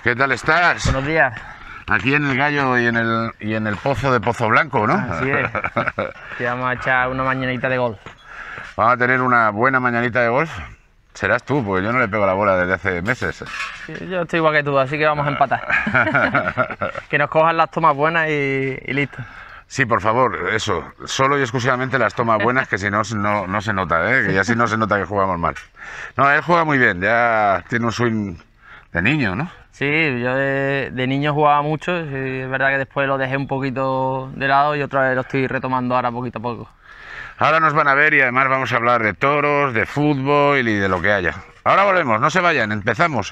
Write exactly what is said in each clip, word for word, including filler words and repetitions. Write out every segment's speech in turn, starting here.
¿Qué tal estás? Buenos días. Aquí en el Gallo y en el, y en el Pozo de Pozo Blanco, ¿no? Así es. Que vamos a echar una mañanita de golf. Vamos a tener una buena mañanita de golf. Serás tú, porque yo no le pego la bola desde hace meses. Sí, yo estoy igual que tú, así que vamos a empatar. Que nos cojan las tomas buenas y, y listo. Sí, por favor, eso. Solo y exclusivamente las tomas buenas, que si no, no, no se nota, ¿eh? Que ya si no se nota que jugamos mal. No, él juega muy bien, ya tiene un swing de niño, ¿no? Sí, yo de, de niño jugaba mucho, sí, es verdad que después lo dejé un poquito de lado y otra vez lo estoy retomando ahora poquito a poco. Ahora nos van a ver y además vamos a hablar de toros, de fútbol y de lo que haya. Ahora volvemos, no se vayan, empezamos.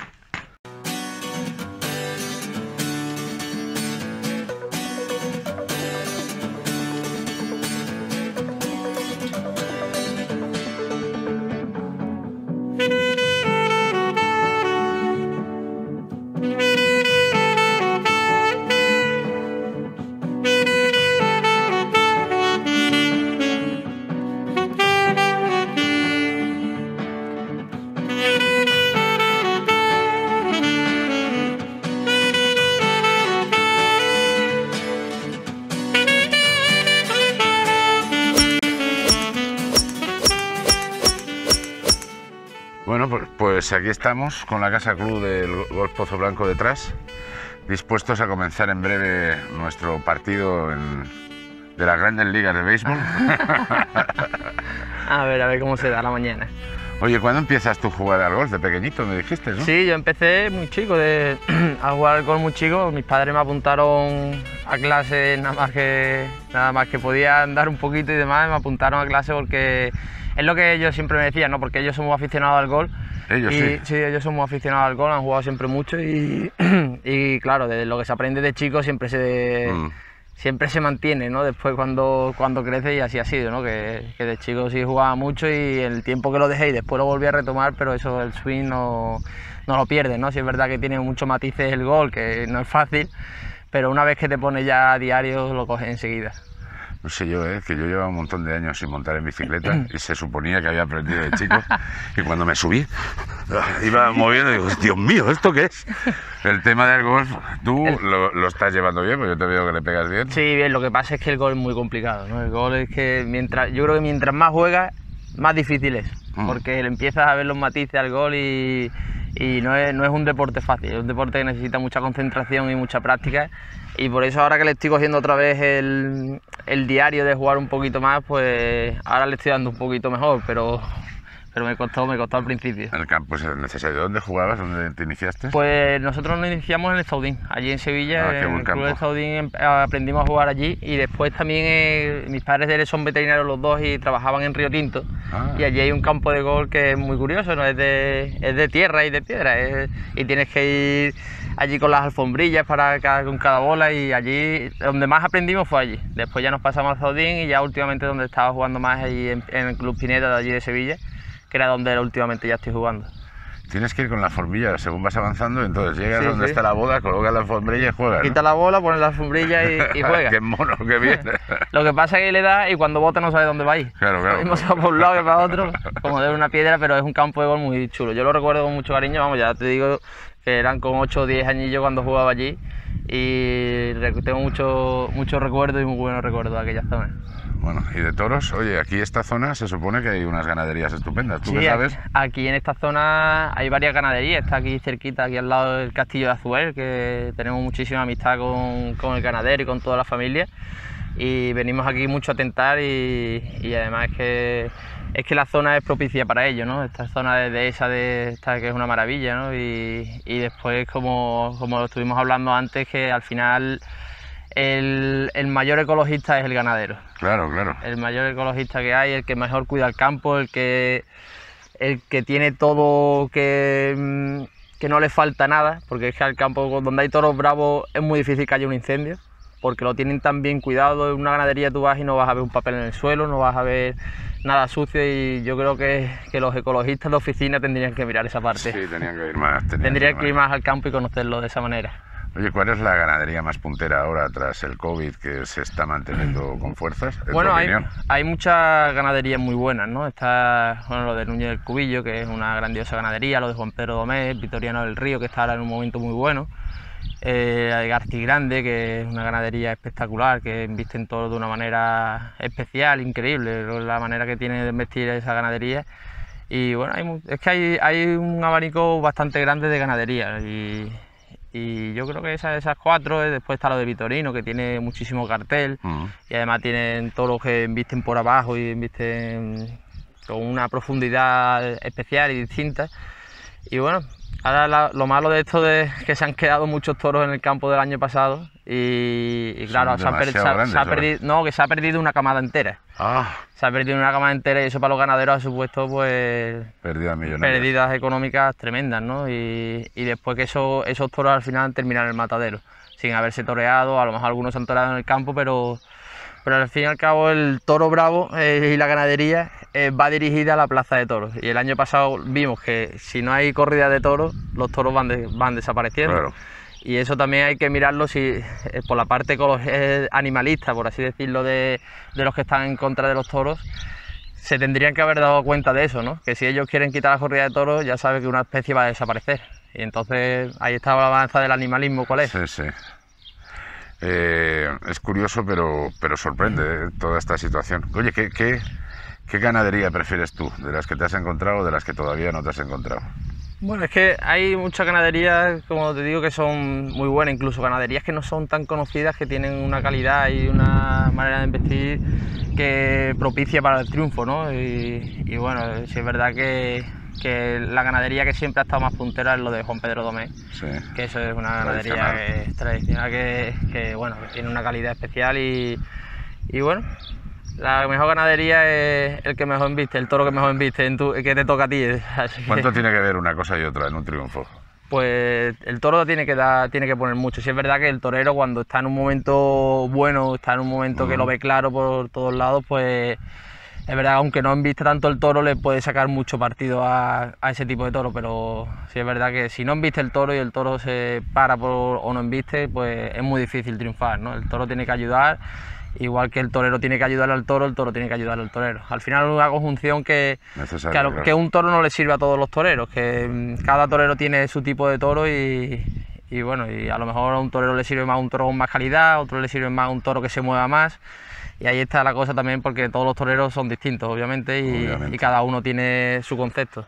Bueno, pues, pues aquí estamos con la Casa Club del Golf Pozo Blanco detrás, dispuestos a comenzar en breve nuestro partido en, de las Grandes Ligas de Béisbol. A ver, a ver cómo se da la mañana. Oye, ¿cuándo empiezas tú a jugar al golf? De pequeñito, me dijiste, ¿no? Sí, yo empecé muy chico, de, a jugar al golf muy chico. Mis padres me apuntaron a clase nada más que, nada más que podía andar un poquito y demás, me apuntaron a clase porque es lo que ellos siempre me decían, ¿no? Porque ellos somos aficionados al golf. Ellos y, sí. Sí, ellos somos aficionados al golf, han jugado siempre mucho y, y claro, de lo que se aprende de chico siempre se, mm. siempre se mantiene, ¿no? Después cuando, cuando crece y así ha sido, ¿no? Que, que de chico sí jugaba mucho y el tiempo que lo dejé y después lo volví a retomar, pero eso el swing no, no lo pierdes, ¿no? Sí es verdad que tiene muchos matices el golf, que no es fácil, pero una vez que te pones ya a diario lo coges enseguida. No sé yo, ¿eh? Que yo llevaba un montón de años sin montar en bicicleta y se suponía que había aprendido de chico y cuando me subí iba moviendo y digo, Dios mío, ¿esto qué es? El tema del golf, tú el... lo, lo estás llevando bien, porque yo te veo que le pegas bien. Sí, bien, lo que pasa es que el golf es muy complicado, ¿no? El golf es que mientras, yo creo que mientras más juegas, más difícil es, mm. porque le empiezas a ver los matices al golf y, y no, es, no es un deporte fácil, es un deporte que necesita mucha concentración y mucha práctica. Y por eso ahora que le estoy cogiendo otra vez el, el diario de jugar un poquito más, pues ahora le estoy dando un poquito mejor, pero, pero me costó, me costó al principio. El campo es necesario. ¿Dónde jugabas? ¿Dónde te iniciaste? Pues nosotros nos iniciamos en el Zaudín, allí en Sevilla, ah, en el club del Zaudín aprendimos a jugar allí y después también eh, mis padres son veterinarios los dos y trabajaban en Río Tinto ah. y allí hay un campo de golf que es muy curioso, ¿no? Es de, es de tierra y de piedra es, y tienes que ir allí con las alfombrillas para cada, con cada bola y allí donde más aprendimos fue allí. Después ya nos pasamos al Zaudín y ya últimamente donde estaba jugando más allí en, en el Club Pineda de allí de Sevilla, que era donde últimamente ya estoy jugando. Tienes que ir con la alfombrilla según vas avanzando, entonces llegas sí, donde sí. está la bola, colocas la alfombrilla y juegas, ¿no? Quita la bola, pones la alfombrilla y, y juegas. ¡Qué mono, qué bien! Lo que pasa es que le da y cuando bota no sabe dónde va a ir. Claro, claro. Lo mismo se va por un lado que para otro, como de una piedra, pero es un campo de golf muy chulo. Yo lo recuerdo con mucho cariño, vamos, ya te digo que eran con ocho o diez añillos cuando jugaba allí y tengo muchos mucho recuerdos y muy buenos recuerdos de aquella zona. Bueno, y de toros, oye, aquí esta zona se supone que hay unas ganaderías estupendas, ¿tú sí, qué sabes? Aquí en esta zona hay varias ganaderías, está aquí cerquita, aquí al lado del Castillo de Azuel, que tenemos muchísima amistad con, con el ganadero y con toda la familia y venimos aquí mucho a tentar y, y además es que, es que la zona es propicia para ello, ¿no? Esta zona de dehesa de esta que es una maravilla, ¿no? Y, y después, como, como lo estuvimos hablando antes, que al final El, el mayor ecologista es el ganadero. Claro, claro. El mayor ecologista que hay, el que mejor cuida el campo, el que, el que tiene todo, que, que no le falta nada, porque es que al campo donde hay toros bravos es muy difícil que haya un incendio, porque lo tienen tan bien cuidado. En una ganadería tú vas y no vas a ver un papel en el suelo, no vas a ver nada sucio y yo creo que, que los ecologistas de oficina tendrían que mirar esa parte. Sí, tenían que ir más. Tendrían que ir más al campo y conocerlo de esa manera. Oye, ¿cuál es la ganadería más puntera ahora tras el COVID que se está manteniendo con fuerzas? Bueno, hay, hay muchas ganaderías muy buenas, ¿no? Está bueno, lo de Núñez del Cubillo, que es una grandiosa ganadería, lo de Juan Pedro Domés, Vitoriano del Río, que está ahora en un momento muy bueno, eh, la de Garci Grande, que es una ganadería espectacular, que embisten toros de una manera especial, increíble, la manera que tiene de embestir esa ganadería. Y bueno, hay, es que hay, hay un abanico bastante grande de ganadería y, y yo creo que esas, esas cuatro, después está lo de Vitorino, que tiene muchísimo cartel uh-huh. y además tienen toros que embisten por abajo y embisten con una profundidad especial y distinta. Y bueno, ahora la, lo malo de esto es que se han quedado muchos toros en el campo del año pasado y, y claro, se ha, per, se, ha, se ha perdido, no, que se ha perdido una camada entera. Ah. Se ha perdido una camada entera y eso para los ganaderos ha supuesto pues pérdidas millonarias, pérdidas económicas tremendas, ¿no? Y, y después que eso, esos toros al final terminan en el matadero, sin haberse toreado, a lo mejor algunos se han toreado en el campo, pero, pero al fin y al cabo el toro bravo eh, y la ganadería eh, va dirigida a la plaza de toros. Y el año pasado vimos que si no hay corrida de toros, los toros van, de, van desapareciendo. Claro. Y eso también hay que mirarlo si, eh, por la parte eh, animalista, por así decirlo, de, de los que están en contra de los toros, se tendrían que haber dado cuenta de eso, ¿no? Que si ellos quieren quitar la corrida de toros, ya saben que una especie va a desaparecer. Y entonces ahí está la balanza del animalismo, ¿cuál es? Sí, sí. Eh, es curioso, pero, pero sorprende eh, toda esta situación. Oye, ¿qué, qué, ¿qué ganadería prefieres tú? ¿De las que te has encontrado o de las que todavía no te has encontrado? Bueno, es que hay muchas ganaderías, como te digo, que son muy buenas, incluso ganaderías que no son tan conocidas, que tienen una calidad y una manera de investir que propicia para el triunfo, ¿no? Y, y bueno, sí es verdad que, que la ganadería que siempre ha estado más puntera es lo de Juan Pedro Domés, sí, que eso es una ganadería tradicional, que, es tradicional que, que, bueno, que tiene una calidad especial y, y bueno... La mejor ganadería es el que mejor embiste, el toro que mejor embiste, en tu, que te toca a ti. Así ¿Cuánto que, tiene que ver una cosa y otra en un triunfo? Pues el toro tiene que dar, tiene que poner mucho. Si es verdad que el torero cuando está en un momento bueno, está en un momento uh-huh. que lo ve claro por todos lados, pues es verdad, aunque no embiste tanto el toro, le puede sacar mucho partido a, a ese tipo de toro, pero sí es verdad que si no embiste el toro y el toro se para por, o no embiste, pues es muy difícil triunfar, ¿no? El toro tiene que ayudar. Igual que el torero tiene que ayudar al toro, el toro tiene que ayudar al torero. Al final es una conjunción que, que, a lo, que un toro no le sirve a todos los toreros, que cada torero tiene su tipo de toro y, y bueno, y a lo mejor a un torero le sirve más un toro con más calidad, a otro le sirve más un toro que se mueva más. Y ahí está la cosa también, porque todos los toreros son distintos, obviamente, y, obviamente. y cada uno tiene su concepto.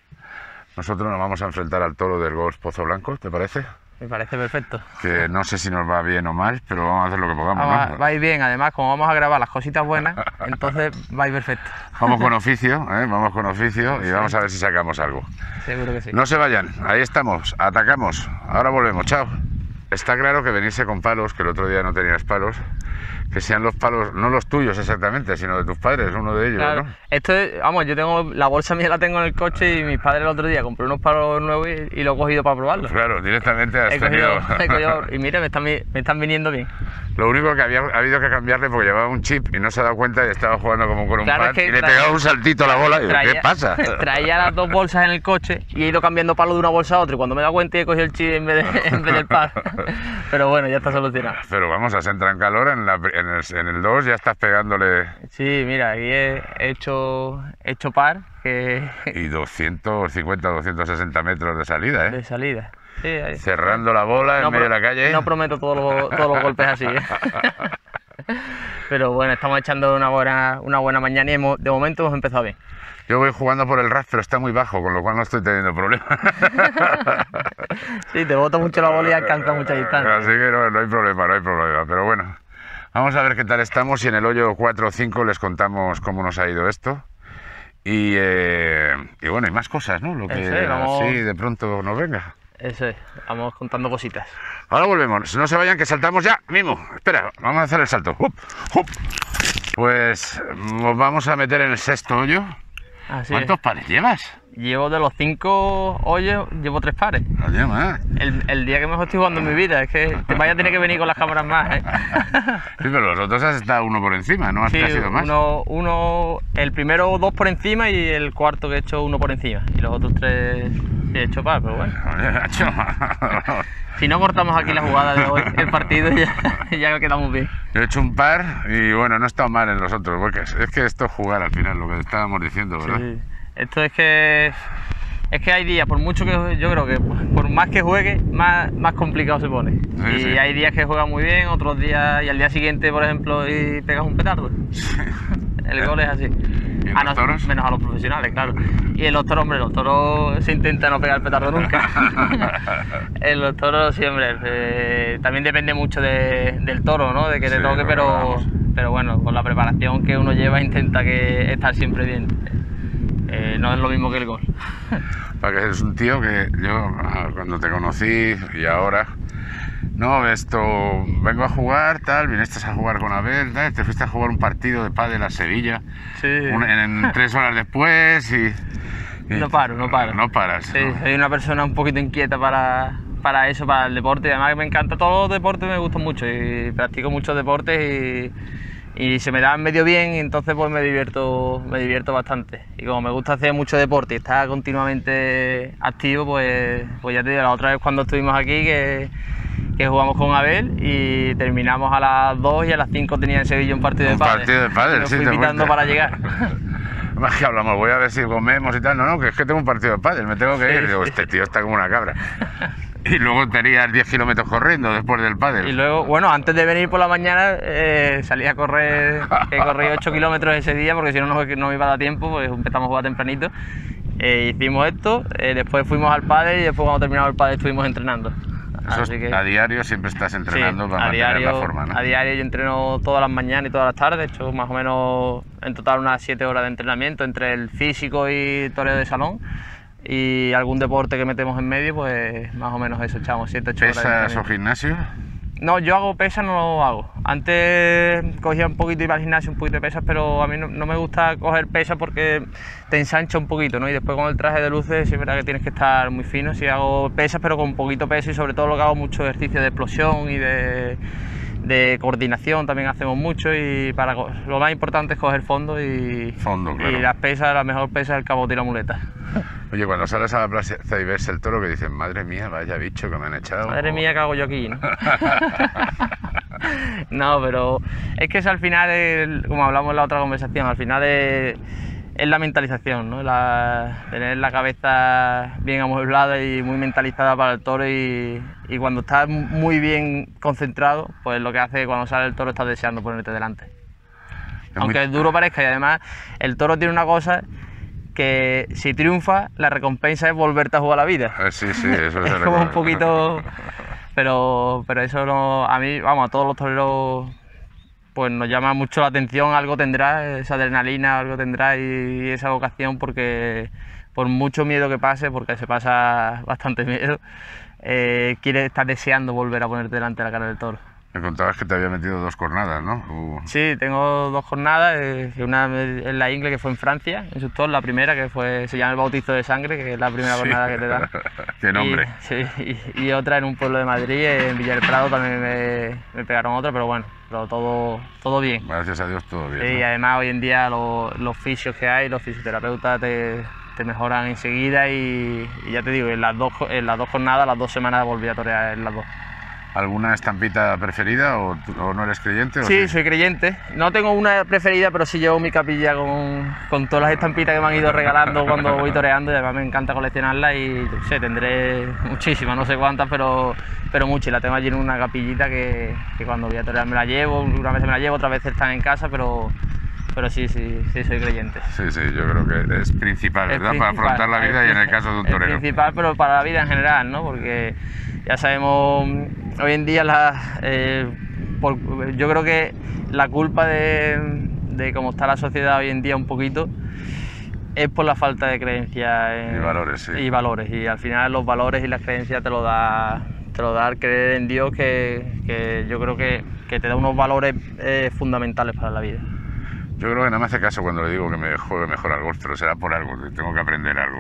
Nosotros nos vamos a enfrentar al toro del Golf Pozo Blanco, ¿te parece? Me parece perfecto. Que no sé si nos va bien o mal, pero vamos a hacer lo que podamos, vamos, ¿no? Va a ir bien, además, como vamos a grabar las cositas buenas, entonces va a ir perfecto. Vamos con oficio, ¿eh? Vamos con oficio y vamos a ver si sacamos algo. Seguro que sí. No se vayan, ahí estamos, atacamos, ahora volvemos, chao. Está claro que venirse con palos, que el otro día no tenías palos, que sean los palos, no los tuyos exactamente, sino de tus padres, uno de ellos, claro, ¿no? Esto es, vamos, yo tengo, la bolsa mía la tengo en el coche y mis padres el otro día compré unos palos nuevos y, y lo he cogido para probarlos. Claro, directamente has he tenido... cogido, he cogido, y mira, me están, me están viniendo bien. Lo único que había ha habido que cambiarle porque llevaba un chip y no se ha dado cuenta y estaba jugando como con un claro, pad es que y le traía, pegaba un saltito a la bola y digo, traía, ¿qué pasa? Traía las dos bolsas en el coche y he ido cambiando palos de una bolsa a otra y cuando me he dado cuenta he cogido el chip en vez, de, en vez del pad. Pero bueno, ya está solucionado. Pero vamos, has entrado en calor, en, la, en el en el dos ya estás pegándole... Sí, mira, aquí he hecho, he hecho par. Que... Y doscientos cincuenta, doscientos sesenta metros de salida, ¿eh? De salida. Sí, ahí. Cerrando la bola no en medio de la calle. No prometo todos los, todos los golpes así, ¿eh? Pero bueno, estamos echando una buena, una buena mañana y hemos, de momento hemos empezado bien. Yo voy jugando por el R A F, pero está muy bajo, con lo cual no estoy teniendo problemas. Sí, te bota mucho la bola y alcanza mucha distancia. Así que no, no hay problema, no hay problema. Pero bueno, vamos a ver qué tal estamos y en el hoyo cuatro o cinco les contamos cómo nos ha ido esto. Y, eh, y bueno, hay más cosas, ¿no? Lo que es, vamos... así de pronto nos venga. Eso es, vamos contando cositas. Ahora volvemos, no se vayan que saltamos ya mismo. Espera, vamos a hacer el salto. ¡Up! ¡Up! Pues nos vamos a meter en el sexto hoyo. Así ¿Cuántos es. pares llevas? Llevo de los cinco hoyos, llevo tres pares. No lleva, ¿eh? El, el día que mejor estoy jugando en mi vida, es que te vaya a tener que venir con las cámaras más, ¿eh? Sí, pero los otros has estado uno por encima, ¿no? Has sí, sido más. Uno, uno, el primero dos por encima y el cuarto que he hecho uno por encima. Y los otros tres sí he hecho par, pero bueno. Si no cortamos aquí la jugada de hoy, el partido, ya, ya quedamos bien. Yo he hecho un par y bueno, no he estado mal en los otros, porque es, es que esto es jugar al final, lo que estábamos diciendo, ¿verdad? Sí. Esto es que es que hay días, por mucho que yo creo que por más que juegue, más, más complicado se pone. Sí, y sí. hay días que juega muy bien, otros días, y al día siguiente, por ejemplo, y pegas un petardo. Sí. El gol es así. ¿Y en A los no- toros? Menos a los profesionales, claro. Y en los toros, hombre, los toros se intenta no pegar el petardo nunca. En los toros siempre. Eh, también depende mucho de- del toro, ¿no? De que te Sí, toque, lo pero, hablábamos. pero bueno, con la preparación que uno lleva intenta que estar siempre bien. Eh, no es lo mismo que el gol. Porque eres un tío que yo ah, cuando te conocí y ahora, no, esto, vengo a jugar, tal, viniste a jugar con Abel, tal, te fuiste a jugar un partido de pádel a Sevilla, Sí. un- en, en tres horas después y, y- No paro, no paro. No paras. Sí, ¿no? soy una persona un poquito inquieta para, para eso, para el deporte. Y además me encanta, todos los deportes me gustan mucho y practico muchos deportes y, y se me dan medio bien y entonces pues me divierto, me divierto bastante. Y como me gusta hacer mucho deporte y estar continuamente activo, pues, pues ya te digo, la otra vez cuando estuvimos aquí que, que jugamos con Abel y terminamos a las dos y a las cinco tenía en Sevilla un partido de Un pádel. partido de pádel, Y me sí, fui te invitando cuento. para llegar. Más que hablamos, voy a ver si comemos y tal, no, no, que es que tengo un partido de pádel, me tengo que Sí, ir. Digo, sí. este tío está como una cabra. Y luego tenías diez kilómetros corriendo después del pádel. Y luego, bueno, antes de venir por la mañana eh, salí a correr, que corrí ocho kilómetros ese día porque si no, no no me iba a dar tiempo, pues empezamos a jugar tempranito. Eh, hicimos esto, eh, después fuimos al pádel y después cuando terminamos el pádel estuvimos entrenando. Eso Así es- que, a diario siempre estás entrenando sí, para a mantener diario, la forma, ¿no? a diario yo entreno todas las mañanas y todas las tardes, he hecho más o menos en total unas siete horas de entrenamiento entre el físico y toreo de salón. Y algún deporte que metemos en medio, pues más o menos eso, echamos siete ocho horas de ¿Pesas o entrenamiento. gimnasio? No, yo hago pesas, no lo hago. Antes cogía un poquito, iba al gimnasio, un poquito de pesas, pero a mí no, no me gusta coger pesas porque te ensancha un poquito, ¿no? Y después con el traje de luces, sí es verdad que tienes que estar muy fino. Sí hago pesas, pero con poquito peso y sobre todo lo que hago mucho ejercicio de explosión y de, de coordinación también hacemos mucho. Y para co- lo más importante es coger fondo y, Fondo, claro. y las pesas, la mejor pesa es el cabote y la muleta. Oye, cuando sales a la plaza y ves el toro que dices, madre mía, vaya bicho que me han echado. Madre o- mía, ¿qué hago yo aquí? ¿no? No, pero es que eso al final, es, como hablamos en la otra conversación, al final es, es la mentalización, ¿no? La, tener la cabeza bien amueblada y muy mentalizada para el toro y, y cuando estás muy bien concentrado, pues lo que hace que cuando sale el toro estás deseando ponerte delante. Es Aunque muy- es duro parezca y además el toro tiene una cosa que si triunfa la recompensa es volverte a jugar la vida. Eh, Sí, sí, eso Es se como recuerda. un poquito... Pero, pero eso no... A mí, vamos, a todos los toreros pues nos llama mucho la atención, algo tendrá, esa adrenalina, algo tendrá y esa vocación porque por mucho miedo que pase, porque se pasa bastante miedo, eh, quiere estar deseando volver a ponerte delante de la cara del toro. Me contabas que te había metido dos cornadas, ¿no? Uh, Sí, tengo dos jornadas, eh, una en la Ingle que fue en Francia, en Sustor, la primera que fue, se llama el bautizo de sangre, que es la primera sí. jornada que te dan. Qué nombre. Y, sí, y, y otra en un pueblo de Madrid, en Villa del Prado también me, me pegaron otra, pero bueno, pero todo, todo bien. Gracias a Dios todo bien. Sí, y ¿no? además hoy en día lo- los fisios que hay, los fisioterapeutas te, te mejoran enseguida y, y ya te digo, en las, dos, jo- en las dos jornadas, las dos semanas volví a torear en las dos. ¿Alguna estampita preferida o, tú- o no eres creyente? O Sí, soy creyente. No tengo una preferida, pero sí llevo mi capilla con, con todas las estampitas que me han ido regalando cuando voy toreando y además me encanta coleccionarlas y yo qué sé, tendré muchísimas, no sé cuántas, pero, pero muchas. Y la tengo allí en una capillita que, que cuando voy a torear me la llevo, una vez me la llevo, otras veces están en casa, pero, pero sí, sí, sí soy creyente. Sí, sí, yo creo que es principal, Es ¿verdad? Para principal, afrontar la vida y en el caso de un es torero. principal, pero para la vida en general, ¿no? Porque ya sabemos, hoy en día, la, eh, por- yo creo que la culpa de, de cómo está la sociedad hoy en día un poquito es por la falta de creencias en- Y valores, sí. y valores. Y al final los valores y las creencias te lo da, te lo da el creer en Dios, que, que yo creo que, que te da unos valores eh, fundamentales para la vida. Yo creo que no me hace caso cuando le digo que me juegue mejor al golf, pero será por algo, que tengo que aprender algo.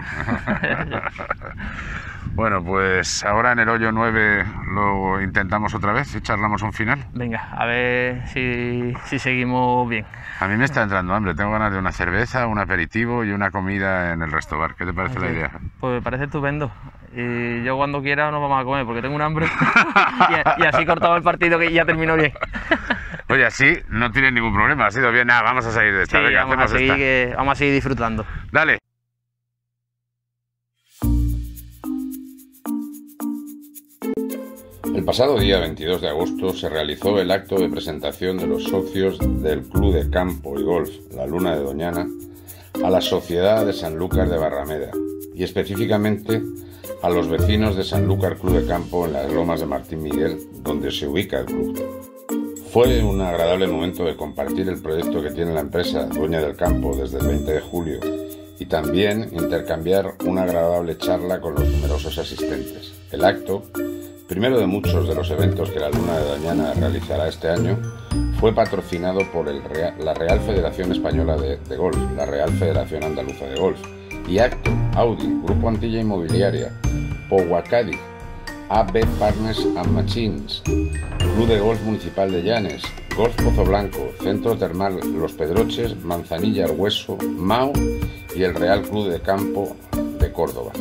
Bueno, pues ahora en el hoyo nueve lo intentamos otra vez y charlamos un final. Venga, a ver si, si seguimos bien. A mí me está entrando hambre, tengo ganas de una cerveza, un aperitivo y una comida en el resto bar. ¿Qué te parece Así, la idea? Pues me parece estupendo. Y yo cuando quiera nos vamos a comer porque tengo un hambre. y, y así cortamos el partido que ya terminó bien. Oye, así no tienes ningún problema, ha sido bien. Nada, vamos a salir de esta. Sí, Venga, vamos, a hacemos seguir, esta. que, vamos a seguir disfrutando. Dale. El pasado día veintidós de agosto se realizó el acto de presentación de los socios del Club de Campo y Golf La Luna de Doñana a la Sociedad de Sanlúcar de Barrameda y específicamente a los vecinos de Sanlúcar Club de Campo en las Lomas de Martín Miguel, donde se ubica el club. Fue un agradable momento de compartir el proyecto que tiene la empresa dueña del campo desde el veinte de julio y también intercambiar una agradable charla con los numerosos asistentes. El acto, primero de muchos de los eventos que la Luna de Doñana realizará este año, fue patrocinado por el Real, la Real Federación Española de, de Golf, la Real Federación Andaluza de Golf, y Acto, Audi, Grupo Antilla Inmobiliaria, Powacadi, A B Partners and Machines, Club de Golf Municipal de Llanes, Golf Pozo Blanco, Centro Termal Los Pedroches, Manzanilla Argueso, Mao y el Real Club de Campo de Córdoba.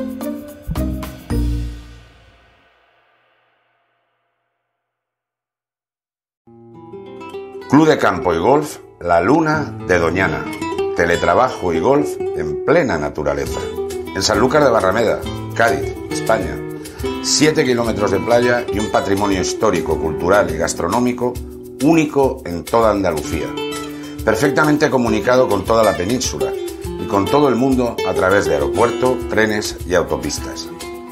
Club de Campo y Golf La Luna de Doñana. Teletrabajo y golf en plena naturaleza. En Sanlúcar de Barrameda, Cádiz, España. Siete kilómetros de playa y un patrimonio histórico, cultural y gastronómico único en toda Andalucía. Perfectamente comunicado con toda la península y con todo el mundo a través de aeropuerto, trenes y autopistas.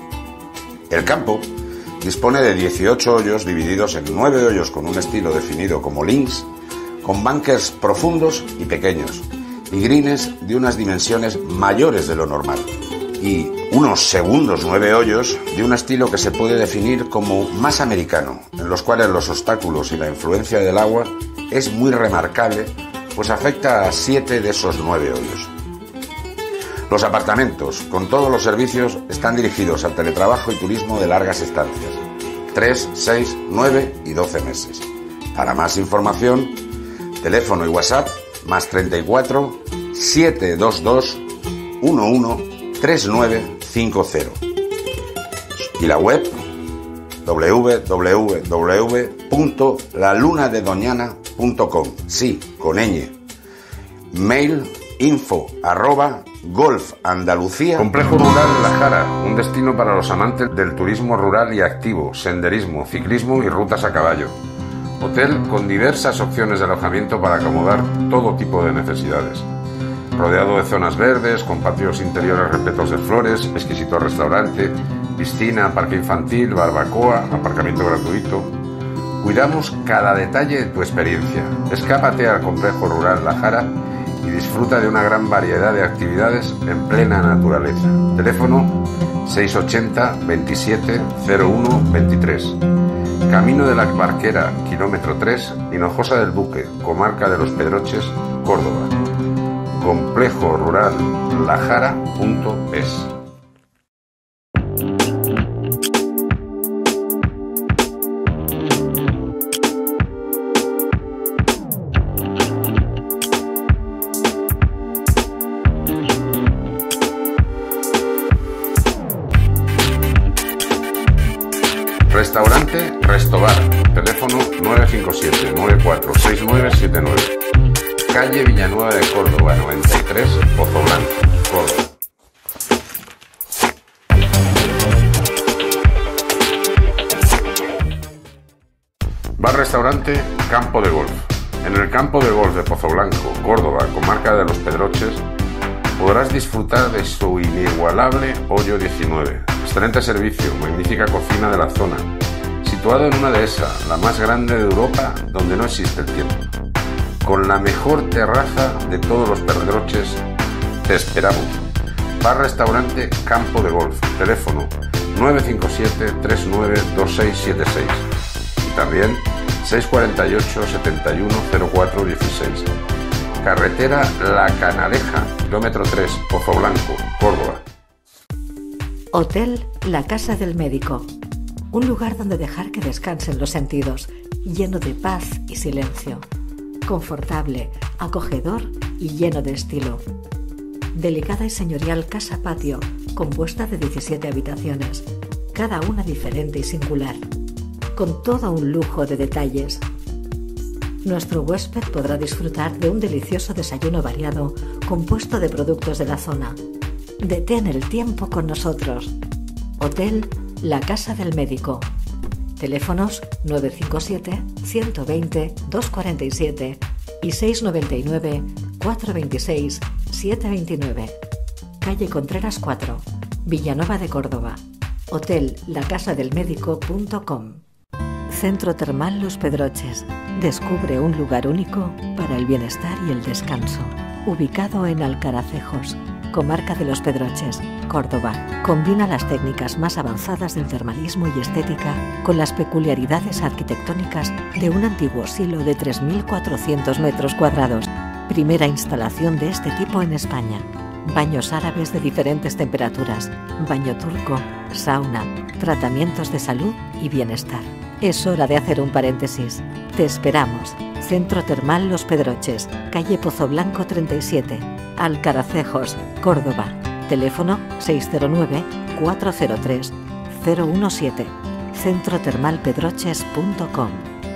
El campo dispone de dieciocho hoyos divididos en nueve hoyos con un estilo definido como links, con bunkers profundos y pequeños, y greens de unas dimensiones mayores de lo normal, y unos segundos nueve hoyos de un estilo que se puede definir como más americano, en los cuales los obstáculos y la influencia del agua es muy remarcable, pues afecta a siete de esos nueve hoyos. Los apartamentos, con todos los servicios, están dirigidos al teletrabajo y turismo de largas estancias, tres, seis, nueve y doce meses. Para más información, teléfono y WhatsApp, más treinta y cuatro, setecientos veintidós, once, treinta y nueve cincuenta. Y la web, doble u doble u doble u punto la luna de doñana punto com, sí, con ñ. Mail, info, arroba, Golf Andalucía. Complejo Rural La Jara, un destino para los amantes del turismo rural y activo, senderismo, ciclismo y rutas a caballo. Hotel con diversas opciones de alojamiento para acomodar todo tipo de necesidades. Rodeado de zonas verdes, con patios interiores repletos de flores, exquisito restaurante, piscina, parque infantil, barbacoa, aparcamiento gratuito. Cuidamos cada detalle de tu experiencia. Escápate al Complejo Rural La Jara y disfruta de una gran variedad de actividades en plena naturaleza. Teléfono seiscientos ochenta, veintisiete, cero uno, veintitrés. Camino de la Barquera, kilómetro tres, Hinojosa del Duque, comarca de Los Pedroches, Córdoba. Complejo Rural Lajara punto es. Restaurante Restobar, teléfono nueve cinco siete, nueve cuatro seis nueve siete nueve. Calle Villanueva de Córdoba, noventa y tres, Pozo Blanco, Córdoba. Bar-restaurante Campo de Golf. En el Campo de Golf de Pozo Blanco, Córdoba, comarca de Los Pedroches, podrás disfrutar de su inigualable hoyo diecinueve. Excelente servicio, magnífica cocina de la zona. Situado en una dehesa, la más grande de Europa, donde no existe el tiempo. Con la mejor terraza de todos los Pedroches, te esperamos. Bar-restaurante Campo de Golf. Teléfono nueve cinco siete, tres nueve dos seis siete seis. Y también seiscientos cuarenta y ocho, setenta y uno, cero cuatro dieciséis. carretera La Canaleja, kilómetro tres, Pozo Blanco, Córdoba. Hotel La Casa del Médico. Un lugar donde dejar que descansen los sentidos, lleno de paz y silencio. Confortable, acogedor y lleno de estilo. Delicada y señorial casa patio, compuesta de diecisiete habitaciones, cada una diferente y singular, con todo un lujo de detalles. Nuestro huésped podrá disfrutar de un delicioso desayuno variado compuesto de productos de la zona. Detén el tiempo con nosotros. Hotel La Casa del Médico. Teléfonos nueve cinco siete, uno dos cero, dos cuatro siete y seis nueve nueve, cuatro dos seis, siete dos nueve. Calle Contreras cuatro, Villanueva de Córdoba. Hotel la casa del médico punto com. Centro Termal Los Pedroches. Descubre un lugar único para el bienestar y el descanso. Ubicado en Alcaracejos, comarca de Los Pedroches, Córdoba. Combina las técnicas más avanzadas del termalismo y estética con las peculiaridades arquitectónicas de un antiguo silo de tres mil cuatrocientos metros cuadrados. Primera instalación de este tipo en España. Baños árabes de diferentes temperaturas, baño turco, sauna, tratamientos de salud y bienestar. Es hora de hacer un paréntesis. Te esperamos. Centro Termal Los Pedroches, calle Pozo Blanco treinta y siete, Alcaracejos, Córdoba. Teléfono seis cero nueve, cuatro cero tres, cero uno siete. centro termal pedroches punto com.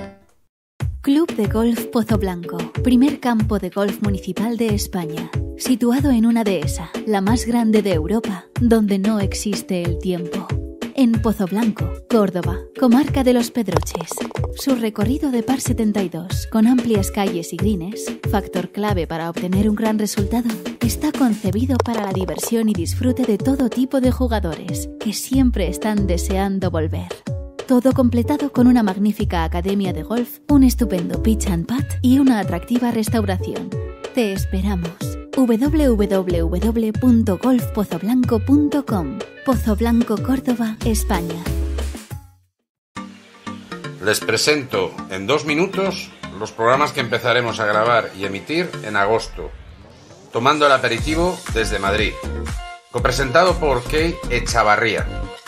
Club de Golf Pozo Blanco, primer campo de golf municipal de España, situado en una dehesa, la más grande de Europa, donde no existe el tiempo. En Pozo Blanco, Córdoba, comarca de Los Pedroches. Su recorrido de par setenta y dos, con amplias calles y grines, factor clave para obtener un gran resultado, está concebido para la diversión y disfrute de todo tipo de jugadores, que siempre están deseando volver. Todo completado con una magnífica academia de golf, un estupendo pitch and putt y una atractiva restauración. Te esperamos. doble u doble u doble u punto golf pozo blanco punto com. Pozo Blanco, Córdoba, España. Les presento en dos minutos los programas que empezaremos a grabar y emitir en agosto. Tomando el aperitivo desde Madrid. Copresentado por Key Echavarría.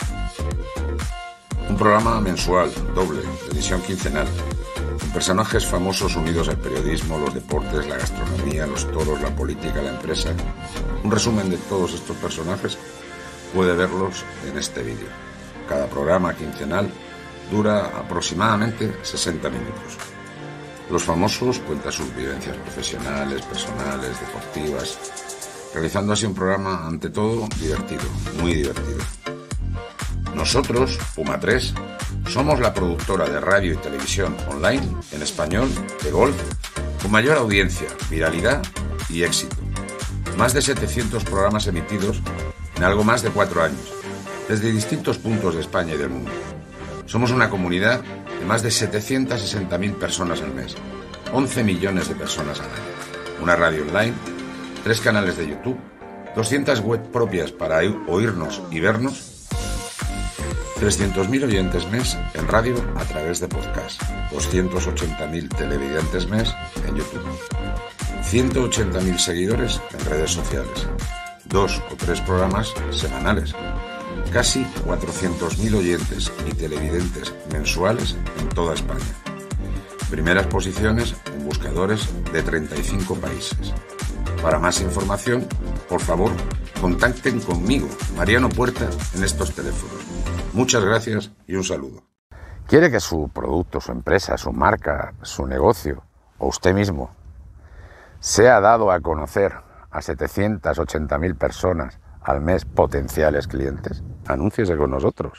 Un programa mensual, doble, de edición quincenal, con personajes famosos unidos al periodismo, los deportes, la gastronomía, los toros, la política, la empresa. Un resumen de todos estos personajes puede verlos en este vídeo. Cada programa quincenal dura aproximadamente sesenta minutos. Los famosos cuentan sus vivencias profesionales, personales, deportivas, realizando así un programa, ante todo, divertido, muy divertido. Nosotros, Puma tres, somos la productora de radio y televisión online en español de golf con mayor audiencia, viralidad y éxito. Más de setecientos programas emitidos en algo más de cuatro años, desde distintos puntos de España y del mundo. Somos una comunidad de más de setecientas sesenta mil personas al mes, once millones de personas al año. Una radio online, tres canales de YouTube, doscientas web propias para oírnos y vernos, trescientos mil oyentes mes en radio a través de podcast, doscientos ochenta mil televidentes mes en YouTube, ciento ochenta mil seguidores en redes sociales, dos o tres programas semanales, casi cuatrocientos mil oyentes y televidentes mensuales en toda España. Primeras posiciones en buscadores de treinta y cinco países. Para más información, por favor, contacten conmigo, Mariano Puerta, en estos teléfonos. Muchas gracias y un saludo. ¿Quiere que su producto, su empresa, su marca, su negocio o usted mismo sea dado a conocer a setecientas ochenta mil personas al mes potenciales clientes? Anúnciese con nosotros.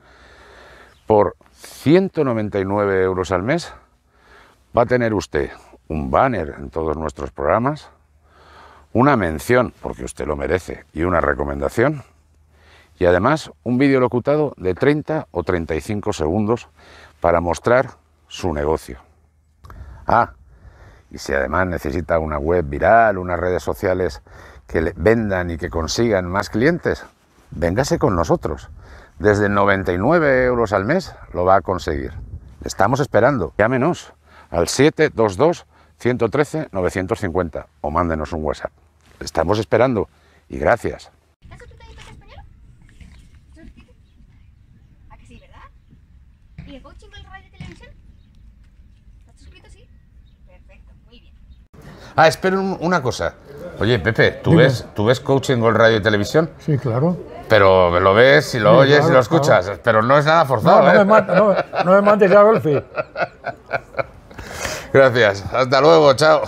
Por ciento noventa y nueve euros al mes va a tener usted un banner en todos nuestros programas, una mención, porque usted lo merece, y una recomendación, y además un vídeo locutado de treinta o treinta y cinco segundos para mostrar su negocio. Ah, y si además necesita una web viral, unas redes sociales que le vendan y que consigan más clientes, véngase con nosotros. Desde noventa y nueve euros al mes lo va a conseguir. Le estamos esperando. Llámenos al siete dos dos, ciento trece, novecientos cincuenta o mándenos un WhatsApp. Estamos esperando y gracias. ¿Estás suscrito a YouTube Español? ¿Suscrito? ¿A que sí, verdad? ¿Y el coaching con radio y televisión? ¿Estás suscrito, sí? Perfecto, muy bien. Ah, espera un- una cosa. Oye, Pepe, ¿tú Dime. ves, ¿tú ves coaching con radio y televisión? Sí, claro. Pero lo ves y lo Sí, oyes claro, y lo escuchas, claro. pero no es nada No, forzado, no, ¿eh? me mate, no, no me mates ya, Golfi. Gracias, hasta luego, chao.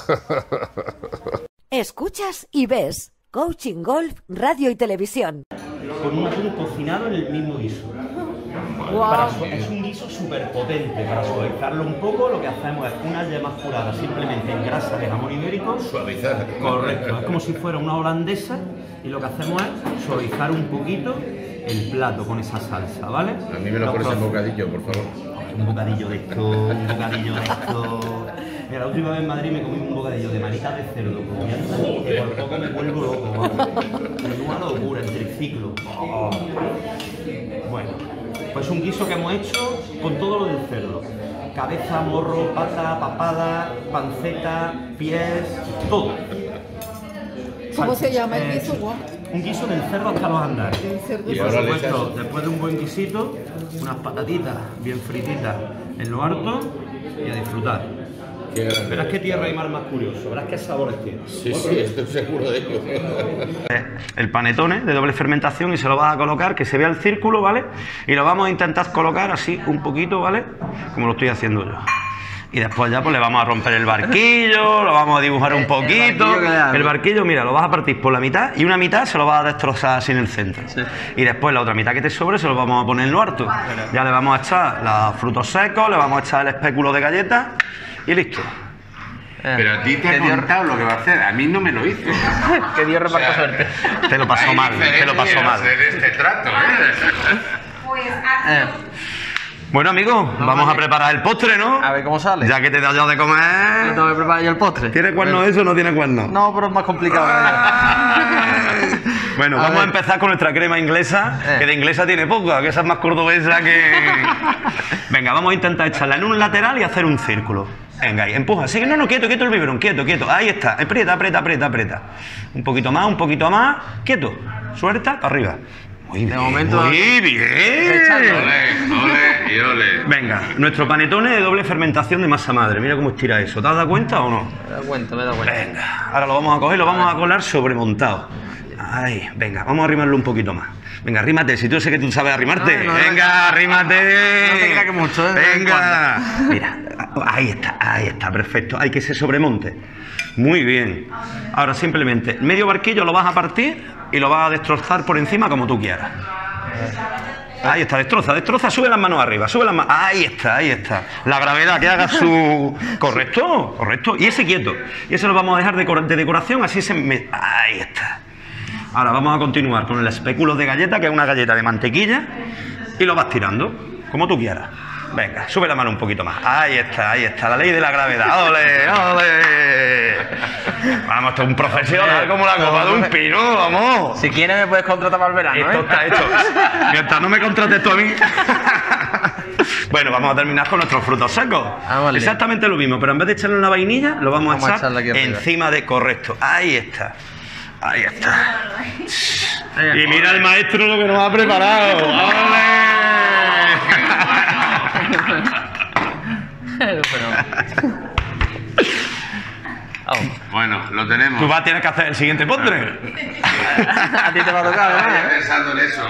Escuchas y ves Coaching Golf, Radio y Televisión. Con un atún cocinado en el mismo guiso. Para su- es un guiso súper potente. Para suavizarlo un poco, lo que hacemos es unas yemas curadas simplemente en grasa de jamón ibérico. Suavizar. Correcto, es como si fuera una holandesa y lo que hacemos es suavizar un poquito el plato con esa salsa, ¿vale? A mí me lo Los pones en trozos. bocadillo, por favor. Un bocadillo de esto, un bocadillo de esto. Mira, la última vez en Madrid me comí un bocadillo de manitas de cerdo con mierda, que por poco me vuelvo loco, vamos. Menuda locura, en triciclo. Oh. Bueno, pues un guiso que hemos hecho con todo lo del cerdo. Cabeza, morro, pata, papada, panceta, pies, todo. ¿Cómo se llama el Eh, guiso, Juan? Un guiso del cerdo hasta los andares. Del cerdo. Y por supuesto, después de un buen guisito, unas patatitas bien frititas en lo harto y a disfrutar. Verás qué tierra y mar más curioso, verás qué sabores tiene. Sí, sí, estoy seguro de ello. El panetone de doble fermentación y se lo vas a colocar, que se vea el círculo, ¿vale? Y lo vamos a intentar colocar así un poquito, ¿vale? Como lo estoy haciendo yo. Y después ya pues le vamos a romper el barquillo, lo vamos a dibujar un poquito. barquillo que hago. El barquillo, mira, lo vas a partir por la mitad y una mitad se lo vas a destrozar así en el centro. Y después la otra mitad que te sobre se lo vamos a poner en lo harto. Ya le vamos a echar los frutos secos, le vamos a echar el espéculo de galletas y listo. Pero a ti te Que ha Dios- contado lo que va a hacer, a mí no me lo hizo. Que Dios reparta suerte. Te lo pasó Hay mal, te lo pasó diferencias mal. en este trato, ¿eh? Pues Eh, Bueno, amigos, vamos a preparar el postre, ¿no? a ver cómo sale. Ya que te he dado de Yo comer. tengo que preparar yo el postre. ¿Tiene cuernos eso o no tiene cuernos? No, pero es más complicado. Bueno, A vamos a ver. empezar con nuestra crema inglesa, Eh. que de inglesa tiene poca, que esa es más cordobesa que... Venga, vamos a intentar echarla en un lateral y hacer un círculo. Venga, ahí, empuja, sigue, no, no, quieto, quieto el biberón, quieto, quieto, ahí está, aprieta, aprieta, aprieta, aprieta. Un poquito más, un poquito más, quieto, suelta, para arriba. Muy bien, momento- muy bien. Ole, ole y ole. Venga, nuestro panetone de doble fermentación de masa madre, mira cómo estira eso, ¿te has dado cuenta o no? Me da cuenta, me da cuenta. Venga, ahora lo vamos a coger y lo vamos a colar sobremontado. Ahí, venga, vamos a arrimarlo un poquito más. Venga, arrímate, si tú sé que tú sabes arrimarte. No, no, venga, arrímate. No te creas que mucho, ¿eh? De vez en Venga. Mira, ahí está, ahí está, perfecto. Hay que se sobremonte. Muy bien. Ahora simplemente, medio barquillo lo vas a partir y lo vas a destrozar por encima como tú quieras. Ahí está, destroza, destroza, sube las manos arriba, sube las manos. Ahí está, ahí está. La gravedad que haga su. Correcto, correcto. Y ese quieto. Y ese lo vamos a dejar de, cor- de decoración, así se me. Ahí está. Ahora vamos a continuar con el espéculo de galleta, que es una galleta de mantequilla, y lo vas tirando, como tú quieras. Venga, sube la mano un poquito más. Ahí está, ahí está, la ley de la gravedad. ¡Ole, ole! Vamos, esto es un profesional como la copa de un pino, vamos. Si quieres me puedes contratar para el verano, Esto ¿eh? está hecho. Mientras no me contrates tú a mí. Bueno, vamos a terminar con nuestros frutos secos. Vamos al lío. Exactamente lo mismo, pero en vez de echarle en la vainilla, lo vamos, Vamos a a echar echarle aquí arriba. encima de. Correcto. Ahí está. Ahí está. Y mira el maestro lo que nos ha preparado. ¡Ole! Vamos. Bueno, lo tenemos. Tú vas a tener que hacer el siguiente postre. A ti te va a tocar, Estaba ¿no? pensando en eso.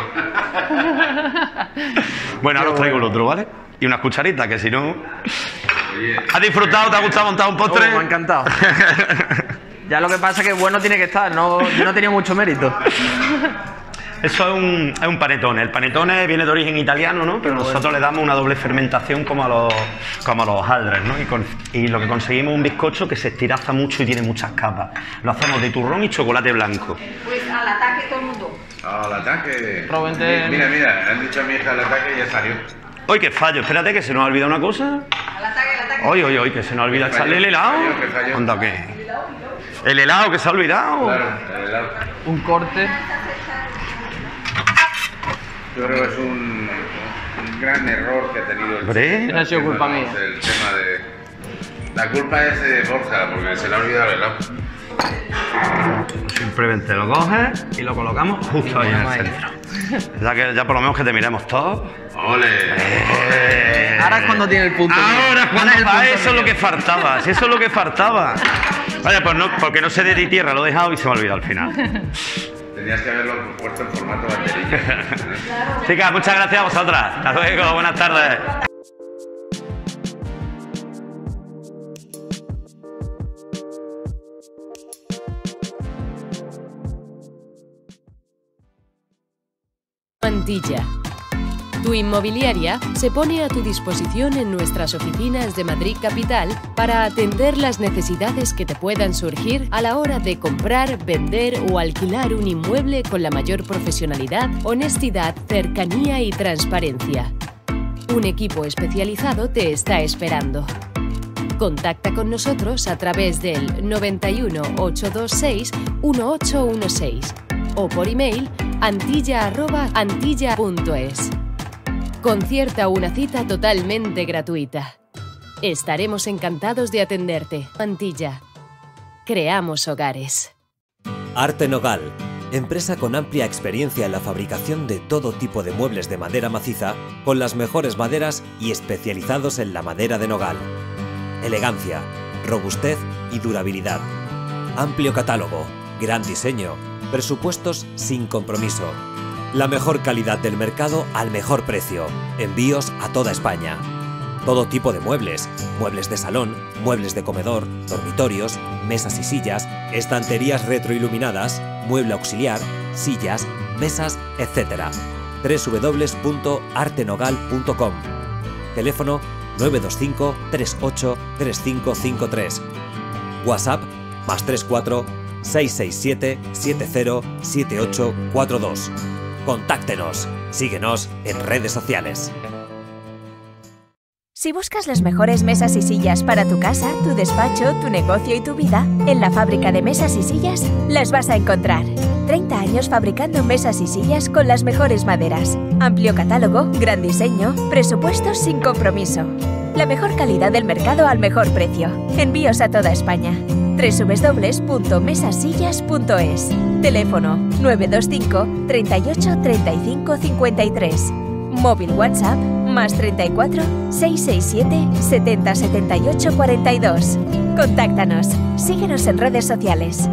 Bueno, ahora os traigo el otro, ¿vale? Y unas cucharitas, que si no. Oye, ¿Has disfrutado? ¿Te ha gustado montar un postre? Oh, me ha encantado. Ya lo que pasa es que bueno tiene que estar, no, yo no tenía mucho mérito. Eso es un, es un panetone. El panetone viene de origen italiano, ¿no? Pero nosotros le damos una doble fermentación como a los, como a los hojaldres, ¿no? Y, con- y lo que conseguimos es un bizcocho que se estiraza mucho y tiene muchas capas. Lo hacemos de turrón y chocolate blanco. Pues al ataque todo el mundo. al ataque. Probablemente- Mira, mira, han dicho a mi hija el ataque y ya salió. Hoy que fallo, espérate que se nos ha olvidado una cosa. Al ataque, al ataque. Hoy, hoy, hoy, que se nos olvida Que echarle el falló, helado. que falló, que falló. Onda, ¿qué? El helado que se ha olvidado. Claro, el helado. Un corte. Yo creo que es un, un gran error que ha tenido el Hombre. el No ha sido tema- culpa mía. El tema de. La culpa es de Borja, porque se le ha olvidado el helado. Simplemente lo coges y lo colocamos justo ahí en el centro. Ya que ya por lo menos que te miremos todos. ¡Ole! Eh, Ahora es cuando tiene el punto. Ahora es cuando el punto. Eso es lo que faltaba. Si eso es lo que faltaba. Vaya, pues no, porque no sé de ti tierra, lo he dejado y se me ha olvidado al final. Tenías que haberlo puesto en formato banderilla. Chicas, muchas gracias a vosotras. Hasta luego, buenas tardes. Mantilla. Tu inmobiliaria se pone a tu disposición en nuestras oficinas de Madrid Capital para atender las necesidades que te puedan surgir a la hora de comprar, vender o alquilar un inmueble con la mayor profesionalidad, honestidad, cercanía y transparencia. Un equipo especializado te está esperando. Contacta con nosotros a través del noventa y uno, ochocientos veintiséis, dieciocho dieciséis o por email antilla arroba antilla punto es. Concierta una cita totalmente gratuita. Estaremos encantados de atenderte. Antilla. Creamos hogares. Arte Nogal, empresa con amplia experiencia en la fabricación de todo tipo de muebles de madera maciza con las mejores maderas y especializados en la madera de nogal. Elegancia, robustez y durabilidad. Amplio catálogo, gran diseño, presupuestos sin compromiso. La mejor calidad del mercado al mejor precio. Envíos a toda España. Todo tipo de muebles. Muebles de salón, muebles de comedor, dormitorios, mesas y sillas, estanterías retroiluminadas, mueble auxiliar, sillas, mesas, etcétera. doble u doble u doble u punto arte nogal punto com. Teléfono nueve dos cinco, tres ocho, tres cinco cinco tres. WhatsApp más tres cuatro, seis seis siete, siete cero, siete ocho cuatro dos. Contáctenos. Síguenos en redes sociales. Si buscas las mejores mesas y sillas para tu casa, tu despacho, tu negocio y tu vida, en la fábrica de mesas y sillas las vas a encontrar. treinta años fabricando mesas y sillas con las mejores maderas. Amplio catálogo, gran diseño, presupuestos sin compromiso. La mejor calidad del mercado al mejor precio. Envíos a toda España. doble u doble u doble u punto mesasillas punto es. Teléfono nueve dos cinco, treinta y ocho, treinta y cinco, cincuenta y tres. Móvil WhatsApp más treinta y cuatro, seiscientos sesenta y siete, setenta, setenta y ocho, cuarenta y dos. Contáctanos. Síguenos en redes sociales.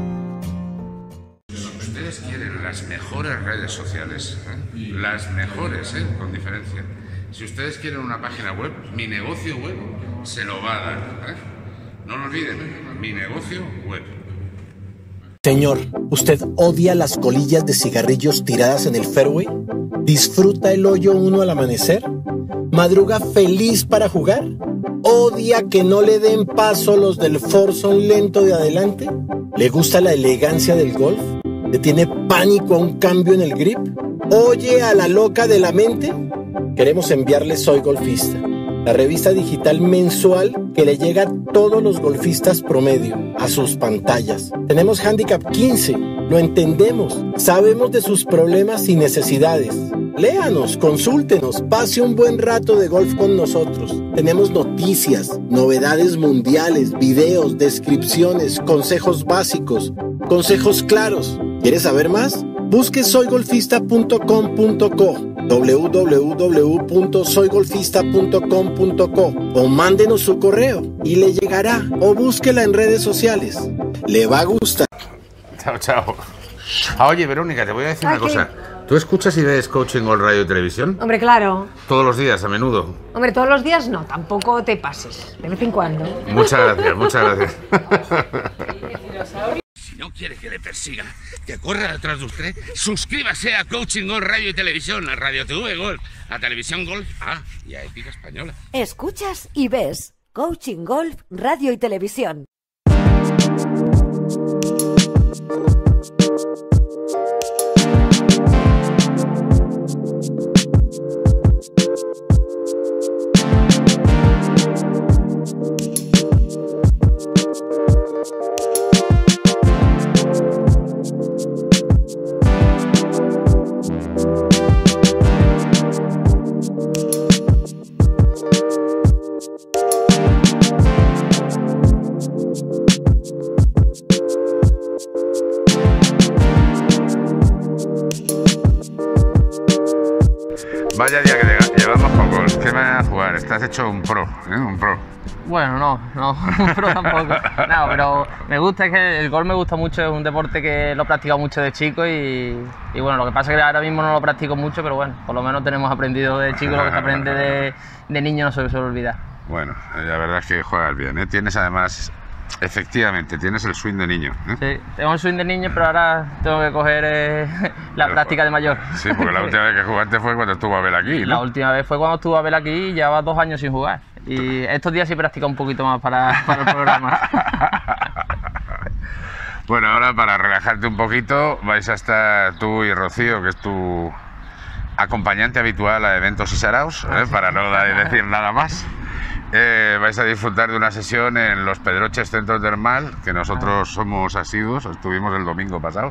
Ustedes quieren las mejores redes sociales, ¿eh? Las mejores, ¿eh? Con diferencia. Si ustedes quieren una página web, Mi Negocio Web se lo va a dar, ¿eh? No lo olviden, Mi Negocio Web. Señor, ¿usted odia las colillas de cigarrillos tiradas en el fairway? ¿Disfruta el hoyo uno al amanecer? ¿Madruga feliz para jugar? ¿Odia que no le den paso los del foursome lento de adelante? ¿Le gusta la elegancia del golf? ¿Le tiene pánico a un cambio en el grip? ¿Oye a la loca de la mente? Queremos enviarle Soy Golfista, la revista digital mensual que le llega a todos los golfistas promedio, a sus pantallas. Tenemos Handicap quince, lo entendemos, sabemos de sus problemas y necesidades. Léanos, consúltenos, pase un buen rato de golf con nosotros. Tenemos noticias, novedades mundiales, videos, descripciones, consejos básicos, consejos claros. ¿Quieres saber más? Busque soy golfista punto com punto co, doble u doble u doble u punto soy golfista punto com punto co o mándenos su correo y le llegará, o búsquela en redes sociales. Le va a gustar. Chao, chao. Ah, oye, Verónica, te voy a decir ¿Ah, una cosa. ¿Tú escuchas y ves Coaching Golf Radio y Televisión? Hombre, claro. Todos los días, a menudo. Hombre, todos los días no, tampoco te pases. De vez en cuando. Muchas gracias, muchas gracias. Si no quiere que le persiga, que corra detrás de usted, suscríbase a Coaching Golf Radio y Televisión, a Radio T V Golf, a Televisión Golf, ah, y a Épica Española. Escuchas y ves Coaching Golf Radio y Televisión. jugar, estás hecho un pro, ¿eh? Un pro. Bueno, no, no, un pro tampoco. No, pero me gusta, es que el golf me gusta mucho, es un deporte que lo he practicado mucho de chico y, y bueno, lo que pasa es que ahora mismo no lo practico mucho, pero bueno, por lo menos tenemos aprendido de chico lo que se aprende de, de niño, no se suele olvidar. Bueno, la verdad es que juegas bien, ¿eh? Tienes además, efectivamente, tienes el swing de niño, ¿eh? Sí, tengo el swing de niño, pero ahora tengo que coger eh, la pero, práctica de mayor. Sí, porque la última vez que jugaste fue cuando estuvo Abel aquí, ¿no? La última vez fue cuando estuvo Abel aquí y llevaba dos años sin jugar. Y estos días sí practica un poquito más para, para el programa. Bueno, ahora para relajarte un poquito vais a estar tú y Rocío, que es tu acompañante habitual a eventos y saraos, ¿eh? Para no decir nada más. Eh, vais a disfrutar de una sesión en Los Pedroches Centro Termal, que nosotros somos asiduos, estuvimos el domingo pasado.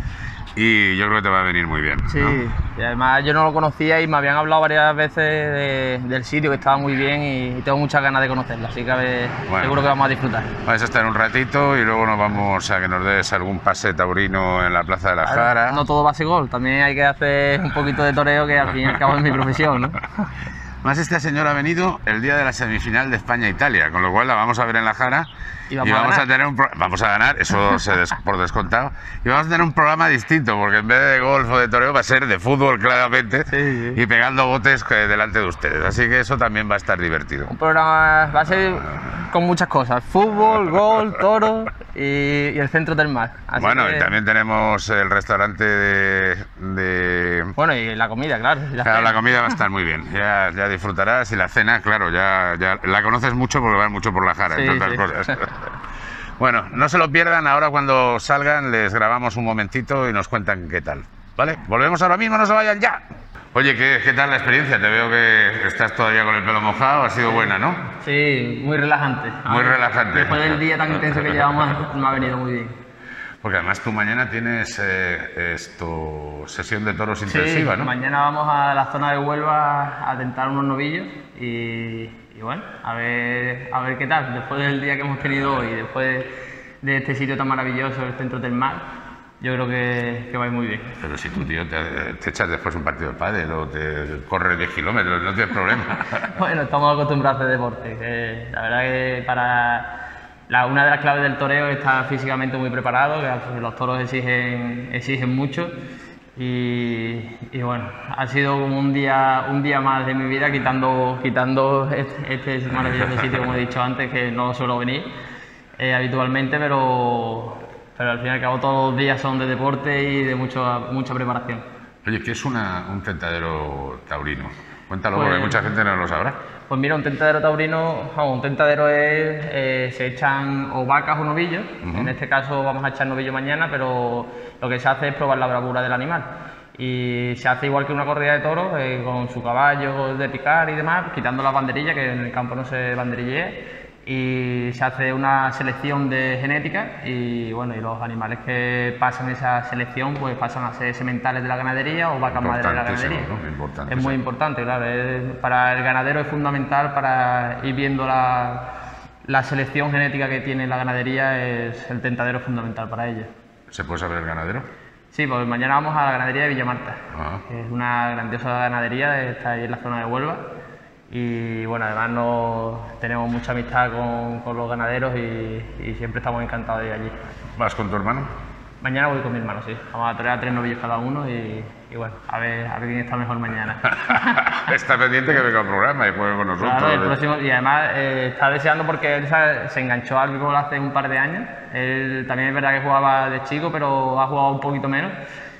Y yo creo que te va a venir muy bien, ¿no? Sí, y además yo no lo conocía y me habían hablado varias veces de, del sitio, que estaba muy bien y tengo muchas ganas de conocerlo, así que a ver, bueno, seguro que vamos a disfrutar. Vais a estar un ratito y luego nos vamos a que nos des algún pase taurino en la Plaza de la Jara. No todo va a ser gol, también hay que hacer un poquito de toreo, que al fin y al cabo es mi profesión, ¿no? Más este señor ha venido el día de la semifinal de España-Italia, con lo cual la vamos a ver en la Jara. Y vamos, y vamos a, a tener un pro... vamos a ganar, eso se des... por descontado. Y vamos a tener un programa distinto, porque en vez de golf o de toreo va a ser de fútbol claramente, sí, sí. Y pegando botes delante de ustedes. Así que eso también va a estar divertido. Un programa va a ser con muchas cosas: fútbol, golf, toro y, y el centro del mar. Así bueno, que... y también tenemos el restaurante de, de... Bueno, y la comida, claro. Y la, claro, la comida va a estar muy bien. Ya, ya disfrutarás. Y la cena, claro, ya, ya la conoces mucho porque vas mucho por la Jara, sí, entre otras sí. cosas. Bueno, no se lo pierdan, ahora cuando salgan les grabamos un momentito y nos cuentan qué tal, ¿vale? Volvemos ahora mismo, no se vayan ya. Oye, ¿qué, qué tal la experiencia? Te veo que estás todavía con el pelo mojado, ha sido buena, ¿no? Sí, muy relajante. Muy relajante. Después del día tan intenso que llevamos, me ha venido muy bien. Porque además tú mañana tienes eh, esto, sesión de toros intensiva, sí, ¿no? Mañana vamos a la zona de Huelva a tentar unos novillos y... Y bueno, a ver, a ver qué tal, después del día que hemos tenido hoy, después de este sitio tan maravilloso, el centro del mar, yo creo que, que va a ir muy bien. Pero si tu tío te, te echas después un partido de pádel o te corres diez kilómetros, no tienes problema. Bueno, estamos acostumbrados a este deporte, que la verdad que para la, una de las claves del toreo es estar físicamente muy preparado, que los toros exigen, exigen mucho. Y, y bueno, ha sido como un día, un día más de mi vida quitando, quitando este, este maravilloso sitio, como he dicho antes, que no suelo venir eh, habitualmente, pero, pero al fin y al cabo todos los días son de deporte y de mucho, mucha preparación. Oye, ¿qué es una, un tentadero taurino? Cuéntalo, pues, porque mucha gente no lo sabrá. Pues mira, un tentadero taurino, vamos, un tentadero es, eh, se echan o vacas o novillos, uh-huh. En este caso vamos a echar novillo mañana, pero lo que se hace es probar la bravura del animal. Y se hace igual que una corrida de toros, eh, con su caballo de picar y demás, quitando las banderillas, que en el campo no se banderillea, y se hace una selección de genética y bueno, y los animales que pasan esa selección pues pasan a ser sementales de la ganadería o vacas madres de la ganadería. ¿No? Es muy importante, claro, es, para el ganadero es fundamental para ir viendo la, la selección genética que tiene la ganadería, es el tentadero fundamental para ello. ¿Se puede saber el ganadero? Sí, pues mañana vamos a la ganadería de Villamarta, ah. que es una grandiosa ganadería, está ahí en la zona de Huelva. Y bueno, además nos, tenemos mucha amistad con, con los ganaderos y, y siempre estamos encantados de ir allí. ¿Vas con tu hermano? Mañana voy con mi hermano, sí. Vamos a torear tres novillos cada uno y, y bueno, a ver, a ver quién está mejor mañana. Está pendiente que venga al programa y juegue con nosotros. Claro, el próximo, y además eh, está deseando porque él se, se enganchó al gol hace un par de años. Él también es verdad que jugaba de chico, pero ha jugado un poquito menos.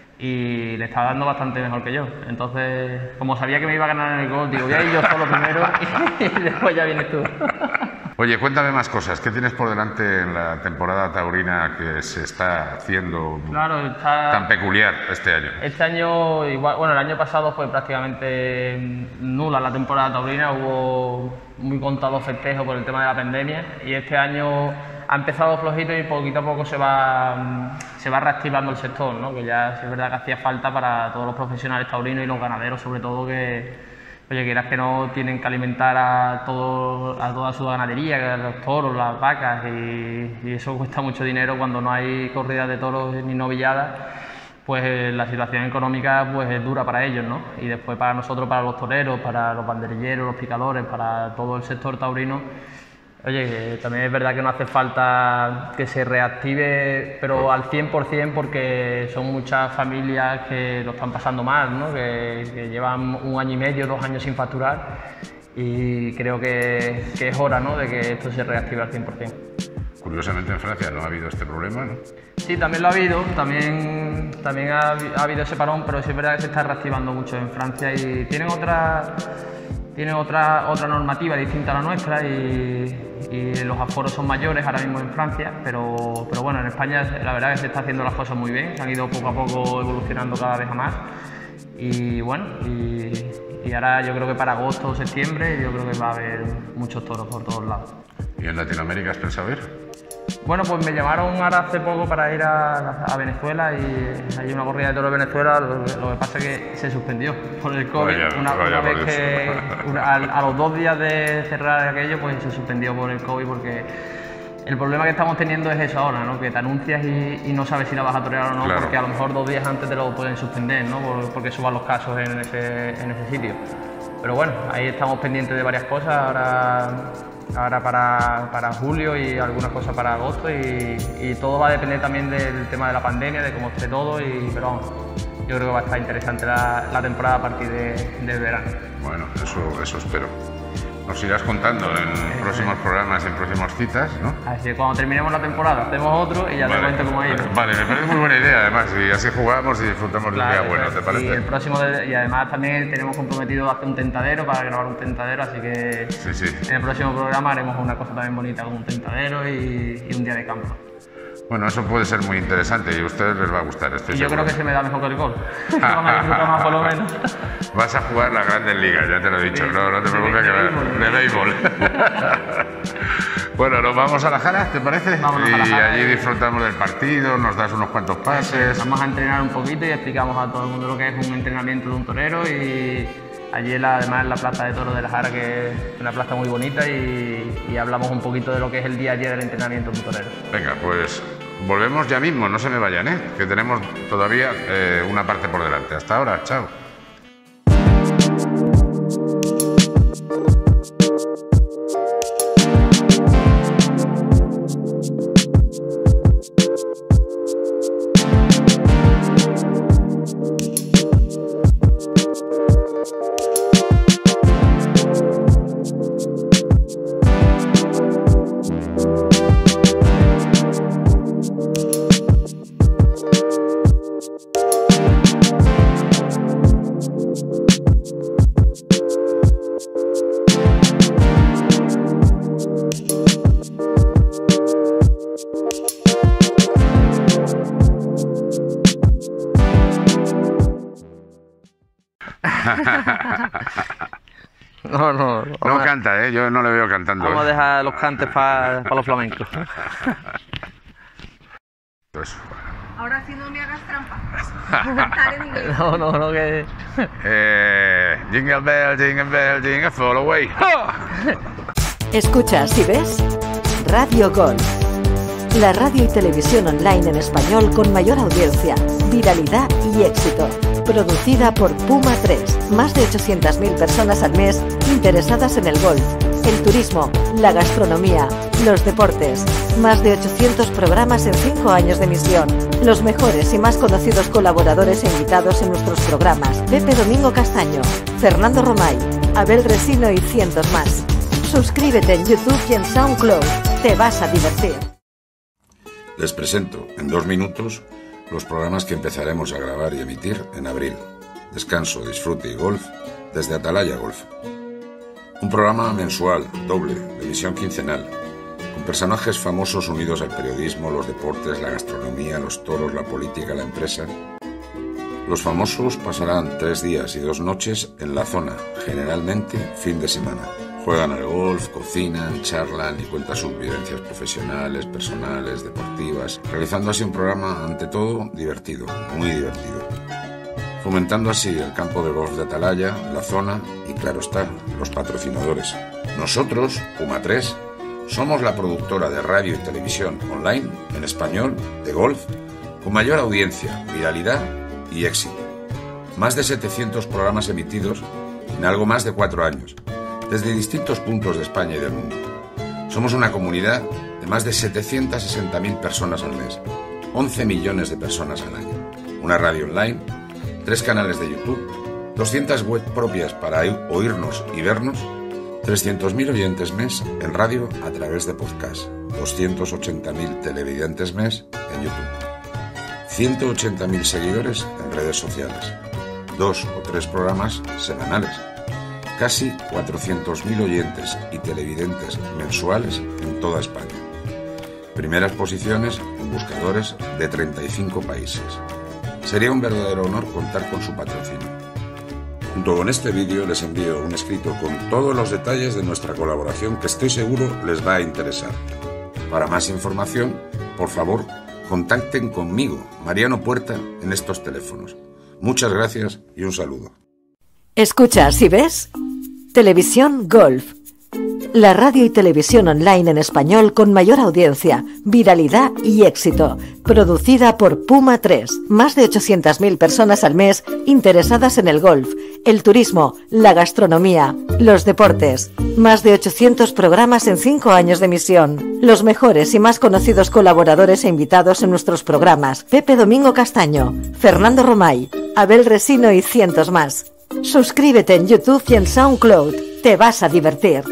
Y le está dando bastante mejor que yo. Entonces, como sabía que me iba a ganar en el gol, digo, voy a ir yo solo primero y después ya vienes tú. Oye, cuéntame más cosas. ¿Qué tienes por delante en la temporada taurina que se está haciendo claro, está... tan peculiar este año? Este año, igual, bueno, el año pasado fue prácticamente nula la temporada taurina, hubo muy contados festejos por el tema de la pandemia y este año ha empezado flojito y poquito a poco se va, se va reactivando el sector, ¿no? Que ya es verdad que hacía falta para todos los profesionales taurinos y los ganaderos, sobre todo, que, oye, quieras que no, tienen que alimentar a, todo, a toda su ganadería, los toros, las vacas, y, y eso cuesta mucho dinero cuando no hay corridas de toros ni novilladas. pues eh, la situación económica pues es dura para ellos, ¿no? Y después para nosotros, para los toreros, para los banderilleros, los picadores, para todo el sector taurino, oye, que también es verdad que no hace falta que se reactive, pero al cien por cien, porque son muchas familias que lo están pasando mal, ¿no? Que, que llevan un año y medio, dos años sin facturar, y creo que, que es hora, ¿no?, de que esto se reactive al cien por cien. Curiosamente en Francia no ha habido este problema, ¿no? Sí, también lo ha habido, también, también ha, ha habido ese parón, pero sí es verdad que se está reactivando mucho en Francia y tienen otra, tienen otra, otra normativa distinta a la nuestra y, y los aforos son mayores ahora mismo en Francia, pero, pero bueno, en España la verdad es que se está haciendo las cosas muy bien, se han ido poco a poco evolucionando cada vez más y bueno, y, y ahora yo creo que para agosto o septiembre yo creo que va a haber muchos toros por todos lados. ¿Y en Latinoamérica has pensado ir? Bueno, pues me llamaron ahora hace poco para ir a, a Venezuela y hay una corrida de toros en Venezuela, lo, lo que pasa es que se suspendió por el COVID. Vaya, una, vaya una vez por que una, a, a los dos días de cerrar aquello, pues se suspendió por el COVID porque el problema que estamos teniendo es eso ahora, ¿no? Que te anuncias y, y no sabes si la vas a torear o no, claro, porque a lo mejor dos días antes te lo pueden suspender, ¿no? Por, porque suban los casos en ese, en ese sitio. Pero bueno, ahí estamos pendientes de varias cosas, ahora... ahora para, para julio y algunas cosas para agosto y, y todo va a depender también del tema de la pandemia, de cómo esté todo, y, pero vamos, yo creo que va a estar interesante la, la temporada a partir de, del verano. Bueno, eso, eso espero. Nos irás contando en sí, próximos sí. programas, en próximas citas, ¿no? Así que cuando terminemos la temporada hacemos otro y ya vale, te cuento cómo ha ido. Vale, me parece muy buena idea además, y así jugamos y disfrutamos claro, de un día bueno, ¿te parece? Y, el próximo de, y además también tenemos comprometido hacer un tentadero para grabar un tentadero, así que sí, sí. en el próximo programa haremos una cosa también bonita con un tentadero y, y un día de campo. Bueno, eso puede ser muy interesante y a ustedes les va a gustar, estoy y yo seguro. creo que se me da mejor que el golf. Vamos a disfrutar más por lo menos. Vas a jugar las grandes ligas, ya te lo he dicho, sí, no, no te preocupes, que de béisbol. Bueno, nos vamos a la Jara, ¿te parece? Vámonos y a la Jara, allí y... disfrutamos del partido, nos das unos cuantos pases. Vamos a entrenar un poquito y explicamos a todo el mundo lo que es un entrenamiento de un torero y... Allí la, además en la plaza de toros de la Jara, que es una plaza muy bonita, y, y hablamos un poquito de lo que es el día a día del entrenamiento de un torero. Venga, pues volvemos ya mismo, no se me vayan, ¿eh? Que tenemos todavía eh, una parte por delante. Hasta ahora, chao. No, no, no. No canta, ¿eh? Yo no le veo cantando. Vamos ¿eh? a dejar los cantes para pa los flamencos. Pues, Ahora haciendo me hagas trampa. No, no, no, que... Eh, jingle bell, jingle bell, jingle fall away. ¿Escuchas y ves? Radio Golf. La radio y televisión online en español con mayor audiencia, viralidad y éxito. Producida por Puma tres. Más de ochocientas mil personas al mes interesadas en el golf, el turismo, la gastronomía, los deportes. Más de ochocientos programas en cinco años de emisión. Los mejores y más conocidos colaboradores e invitados en nuestros programas. Pepe Domingo Castaño, Fernando Romay, Abel Resino y cientos más. Suscríbete en YouTube y en SoundCloud. Te vas a divertir. Les presento, en dos minutos, los programas que empezaremos a grabar y emitir en abril. Descanso, disfrute y golf desde Atalaya Golf. Un programa mensual, doble, de emisión quincenal, con personajes famosos unidos al periodismo, los deportes, la gastronomía, los toros, la política, la empresa. Los famosos pasarán tres días y dos noches en la zona, generalmente fin de semana. Juegan al golf, cocinan, charlan y cuentan sus vivencias profesionales, personales, deportivas, realizando así un programa, ante todo, divertido, muy divertido. Fomentando así el campo de golf de Atalaya, la zona y, claro está, los patrocinadores. Nosotros, Puma tres, somos la productora de radio y televisión online, en español, de golf, con mayor audiencia, viralidad y éxito. Más de setecientos programas emitidos en algo más de cuatro años, desde distintos puntos de España y del mundo. Somos una comunidad de más de setecientas sesenta mil personas al mes, once millones de personas al año, una radio online, tres canales de YouTube, doscientas web propias para oírnos y vernos, trescientos mil oyentes mes en radio a través de podcast, doscientos ochenta mil televidentes mes en YouTube, ciento ochenta mil seguidores en redes sociales, dos o tres programas semanales, casi cuatrocientos mil oyentes y televidentes mensuales en toda España. Primeras posiciones en buscadores de treinta y cinco países. Sería un verdadero honor contar con su patrocinio. Junto con este vídeo les envío un escrito con todos los detalles de nuestra colaboración que estoy seguro les va a interesar. Para más información, por favor, contacten conmigo, Mariano Puerta, en estos teléfonos. Muchas gracias y un saludo. ¿Escuchas y ves? Televisión Golf. La radio y televisión online en español con mayor audiencia, viralidad y éxito. Producida por Puma tres. Más de ochocientas mil personas al mes interesadas en el golf, el turismo, la gastronomía, los deportes. Más de ochocientos programas en cinco años de emisión. Los mejores y más conocidos colaboradores e invitados en nuestros programas. Pepe Domingo Castaño, Fernando Romay, Abel Resino y cientos más. Suscríbete en YouTube y en SoundCloud. Te vas a divertir.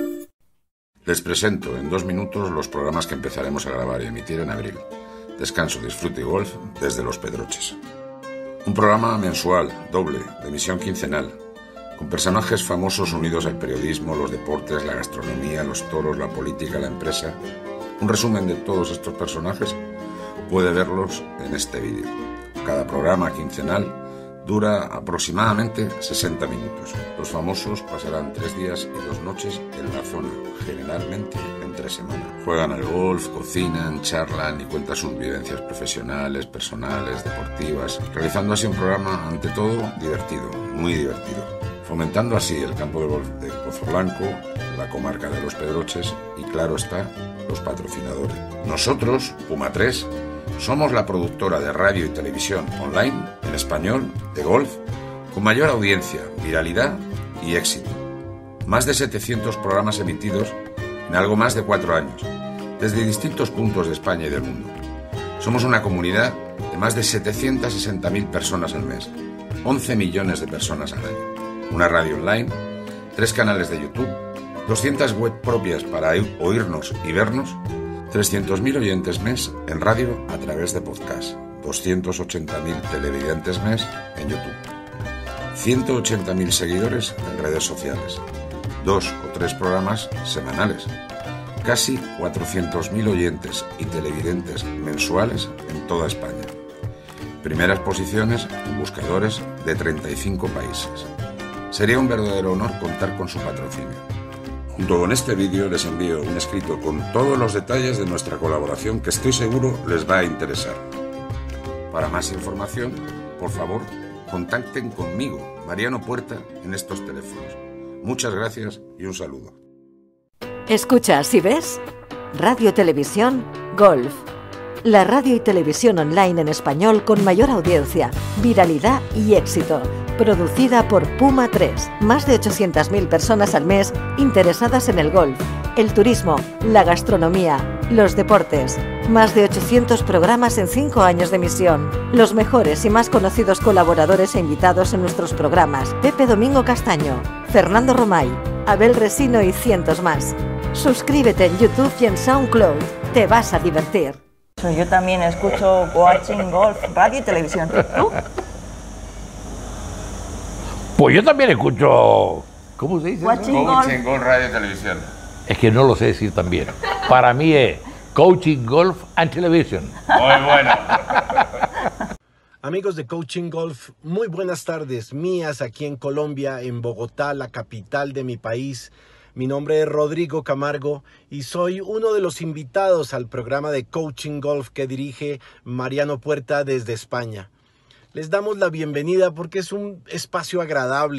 Les presento en dos minutos los programas que empezaremos a grabar y emitir en abril. Descanso, disfrute y golf desde Los Pedroches. Un programa mensual, doble, de emisión quincenal, con personajes famosos unidos al periodismo, los deportes, la gastronomía, los toros, la política, la empresa. Un resumen de todos estos personajes puede verlos en este vídeo. Cada programa quincenal dura aproximadamente sesenta minutos. Los famosos pasarán tres días y dos noches en la zona, generalmente entre semana. Juegan al golf, cocinan, charlan y cuentan sus vivencias profesionales, personales, deportivas, realizando así un programa, ante todo, divertido, muy divertido, fomentando así el campo de golf de Pozoblanco, la comarca de Los Pedroches y, claro está, los patrocinadores. Nosotros, Puma tres, somos la productora de radio y televisión online, en español, de golf, con mayor audiencia, viralidad y éxito. Más de setecientos programas emitidos en algo más de cuatro años, desde distintos puntos de España y del mundo. Somos una comunidad de más de setecientas sesenta mil personas al mes, once millones de personas al año. Una radio online, tres canales de YouTube, doscientas web propias para oírnos y vernos, trescientos mil oyentes mes en radio a través de podcast, doscientos ochenta mil televidentes mes en YouTube, ciento ochenta mil seguidores en redes sociales, dos o tres programas semanales, casi cuatrocientos mil oyentes y televidentes mensuales en toda España. Primeras posiciones en buscadores de treinta y cinco países. Sería un verdadero honor contar con su patrocinio. Junto con este vídeo les envío un escrito con todos los detalles de nuestra colaboración que estoy seguro les va a interesar. Para más información, por favor, contacten conmigo, Mariano Puerta, en estos teléfonos. Muchas gracias y un saludo. ¿Escuchas y ves? Radio Televisión Golf. La radio y televisión online en español con mayor audiencia, viralidad y éxito. Producida por Puma tres. Más de ochocientas mil personas al mes interesadas en el golf, el turismo, la gastronomía, los deportes. Más de ochocientos programas en cinco años de emisión. Los mejores y más conocidos colaboradores e invitados en nuestros programas. Pepe Domingo Castaño, Fernando Romay, Abel Resino y cientos más. Suscríbete en YouTube y en SoundCloud. Te vas a divertir. Yo también escucho Watching Golf, radio y televisión. ¿Tú? Pues yo también escucho... ¿Cómo se dice? Watching Coaching Golf, radio y televisión. Es que no lo sé decir también. Para mí es Coaching Golf and Television. Muy bueno. Amigos de Coaching Golf, muy buenas tardes mías aquí en Colombia, en Bogotá, la capital de mi país. Mi nombre es Rodrigo Camargo y soy uno de los invitados al programa de Coaching Golf que dirige Mariano Puerta desde España. Les damos la bienvenida porque es un espacio agradable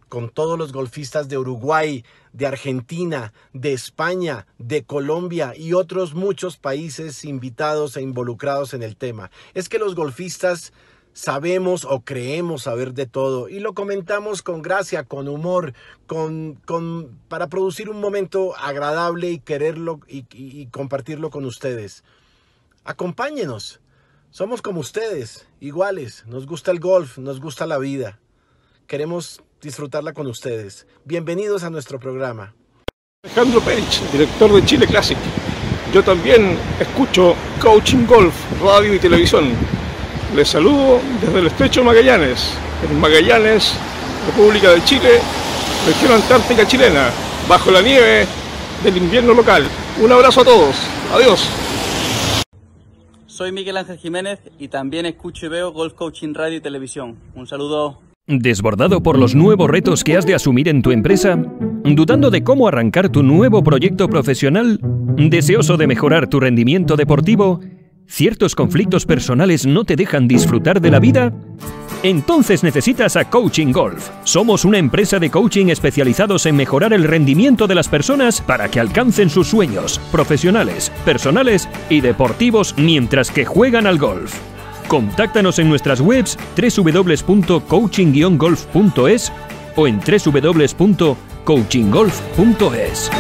con todos los golfistas de Uruguay, de Argentina, de España, de Colombia y otros muchos países invitados e involucrados en el tema. Es que los golfistas sabemos o creemos saber de todo y lo comentamos con gracia, con humor, con, con, para producir un momento agradable y quererlo y, y, y compartirlo con ustedes. Acompáñenos, somos como ustedes, iguales, nos gusta el golf, nos gusta la vida, queremos disfrutarla con ustedes. Bienvenidos a nuestro programa. Alejandro Perich, director de Chile Classic. Yo también escucho Coaching Golf, radio y televisión. Les saludo desde el Estrecho Magallanes, en Magallanes, República de Chile, región antártica chilena, bajo la nieve del invierno local. Un abrazo a todos. Adiós. Soy Miguel Ángel Jiménez y también escucho y veo Golf Coaching Radio y Televisión. Un saludo. ¿Desbordado por los nuevos retos que has de asumir en tu empresa? ¿Dudando de cómo arrancar tu nuevo proyecto profesional? ¿Deseoso de mejorar tu rendimiento deportivo? ¿Ciertos conflictos personales no te dejan disfrutar de la vida? Entonces necesitas a Coaching Golf. Somos una empresa de coaching especializados en mejorar el rendimiento de las personas para que alcancen sus sueños profesionales, personales y deportivos mientras que juegan al golf. Contáctanos en nuestras webs doble u doble u doble u punto coaching guion golf punto es o en doble u doble u doble u punto coaching golf punto es.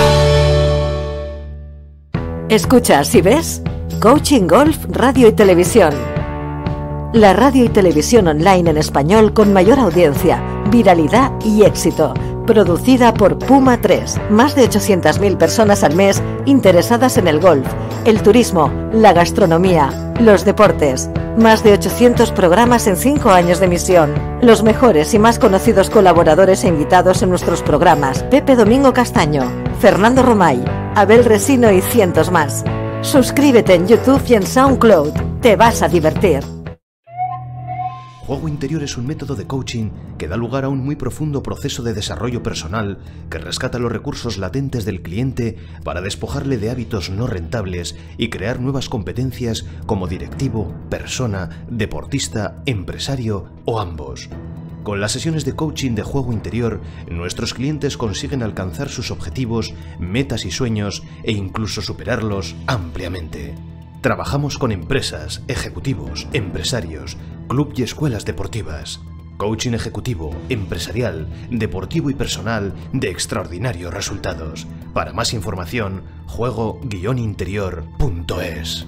¿Escuchas y ves? Coaching Golf, Radio y Televisión. La radio y televisión online en español con mayor audiencia, viralidad y éxito. Producida por Puma tres. Más de ochocientas mil personas al mes interesadas en el golf, el turismo, la gastronomía, los deportes. Más de ochocientos programas en cinco años de emisión. Los mejores y más conocidos colaboradores e invitados en nuestros programas: Pepe Domingo Castaño, Fernando Romay, Abel Resino y cientos más. Suscríbete en YouTube y en SoundCloud. Te vas a divertir. Juego Interior es un método de coaching que da lugar a un muy profundo proceso de desarrollo personal que rescata los recursos latentes del cliente para despojarle de hábitos no rentables y crear nuevas competencias como directivo, persona, deportista, empresario o ambos. Con las sesiones de coaching de Juego Interior, nuestros clientes consiguen alcanzar sus objetivos, metas y sueños e incluso superarlos ampliamente. Trabajamos con empresas, ejecutivos, empresarios, club y escuelas deportivas. Coaching ejecutivo, empresarial, deportivo y personal de extraordinarios resultados. Para más información, juego guion interior punto es.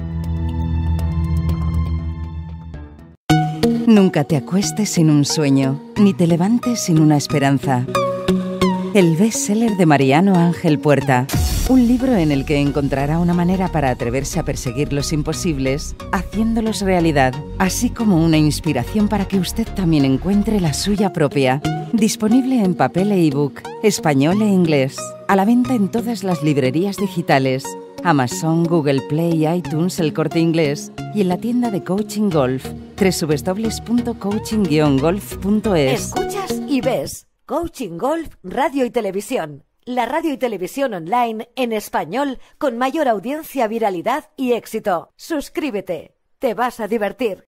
Nunca te acuestes sin un sueño, ni te levantes sin una esperanza. El bestseller de Mariano Ángel Puerta. Un libro en el que encontrará una manera para atreverse a perseguir los imposibles, haciéndolos realidad, así como una inspiración para que usted también encuentre la suya propia. Disponible en papel e ebook, español e inglés. A la venta en todas las librerías digitales. Amazon, Google Play, iTunes, El Corte Inglés y en la tienda de Coaching Golf, doble u doble u doble u punto coaching guion golf punto es. Escuchas y ves Coaching Golf, Radio y Televisión. La radio y televisión online en español con mayor audiencia, viralidad y éxito. Suscríbete, te vas a divertir.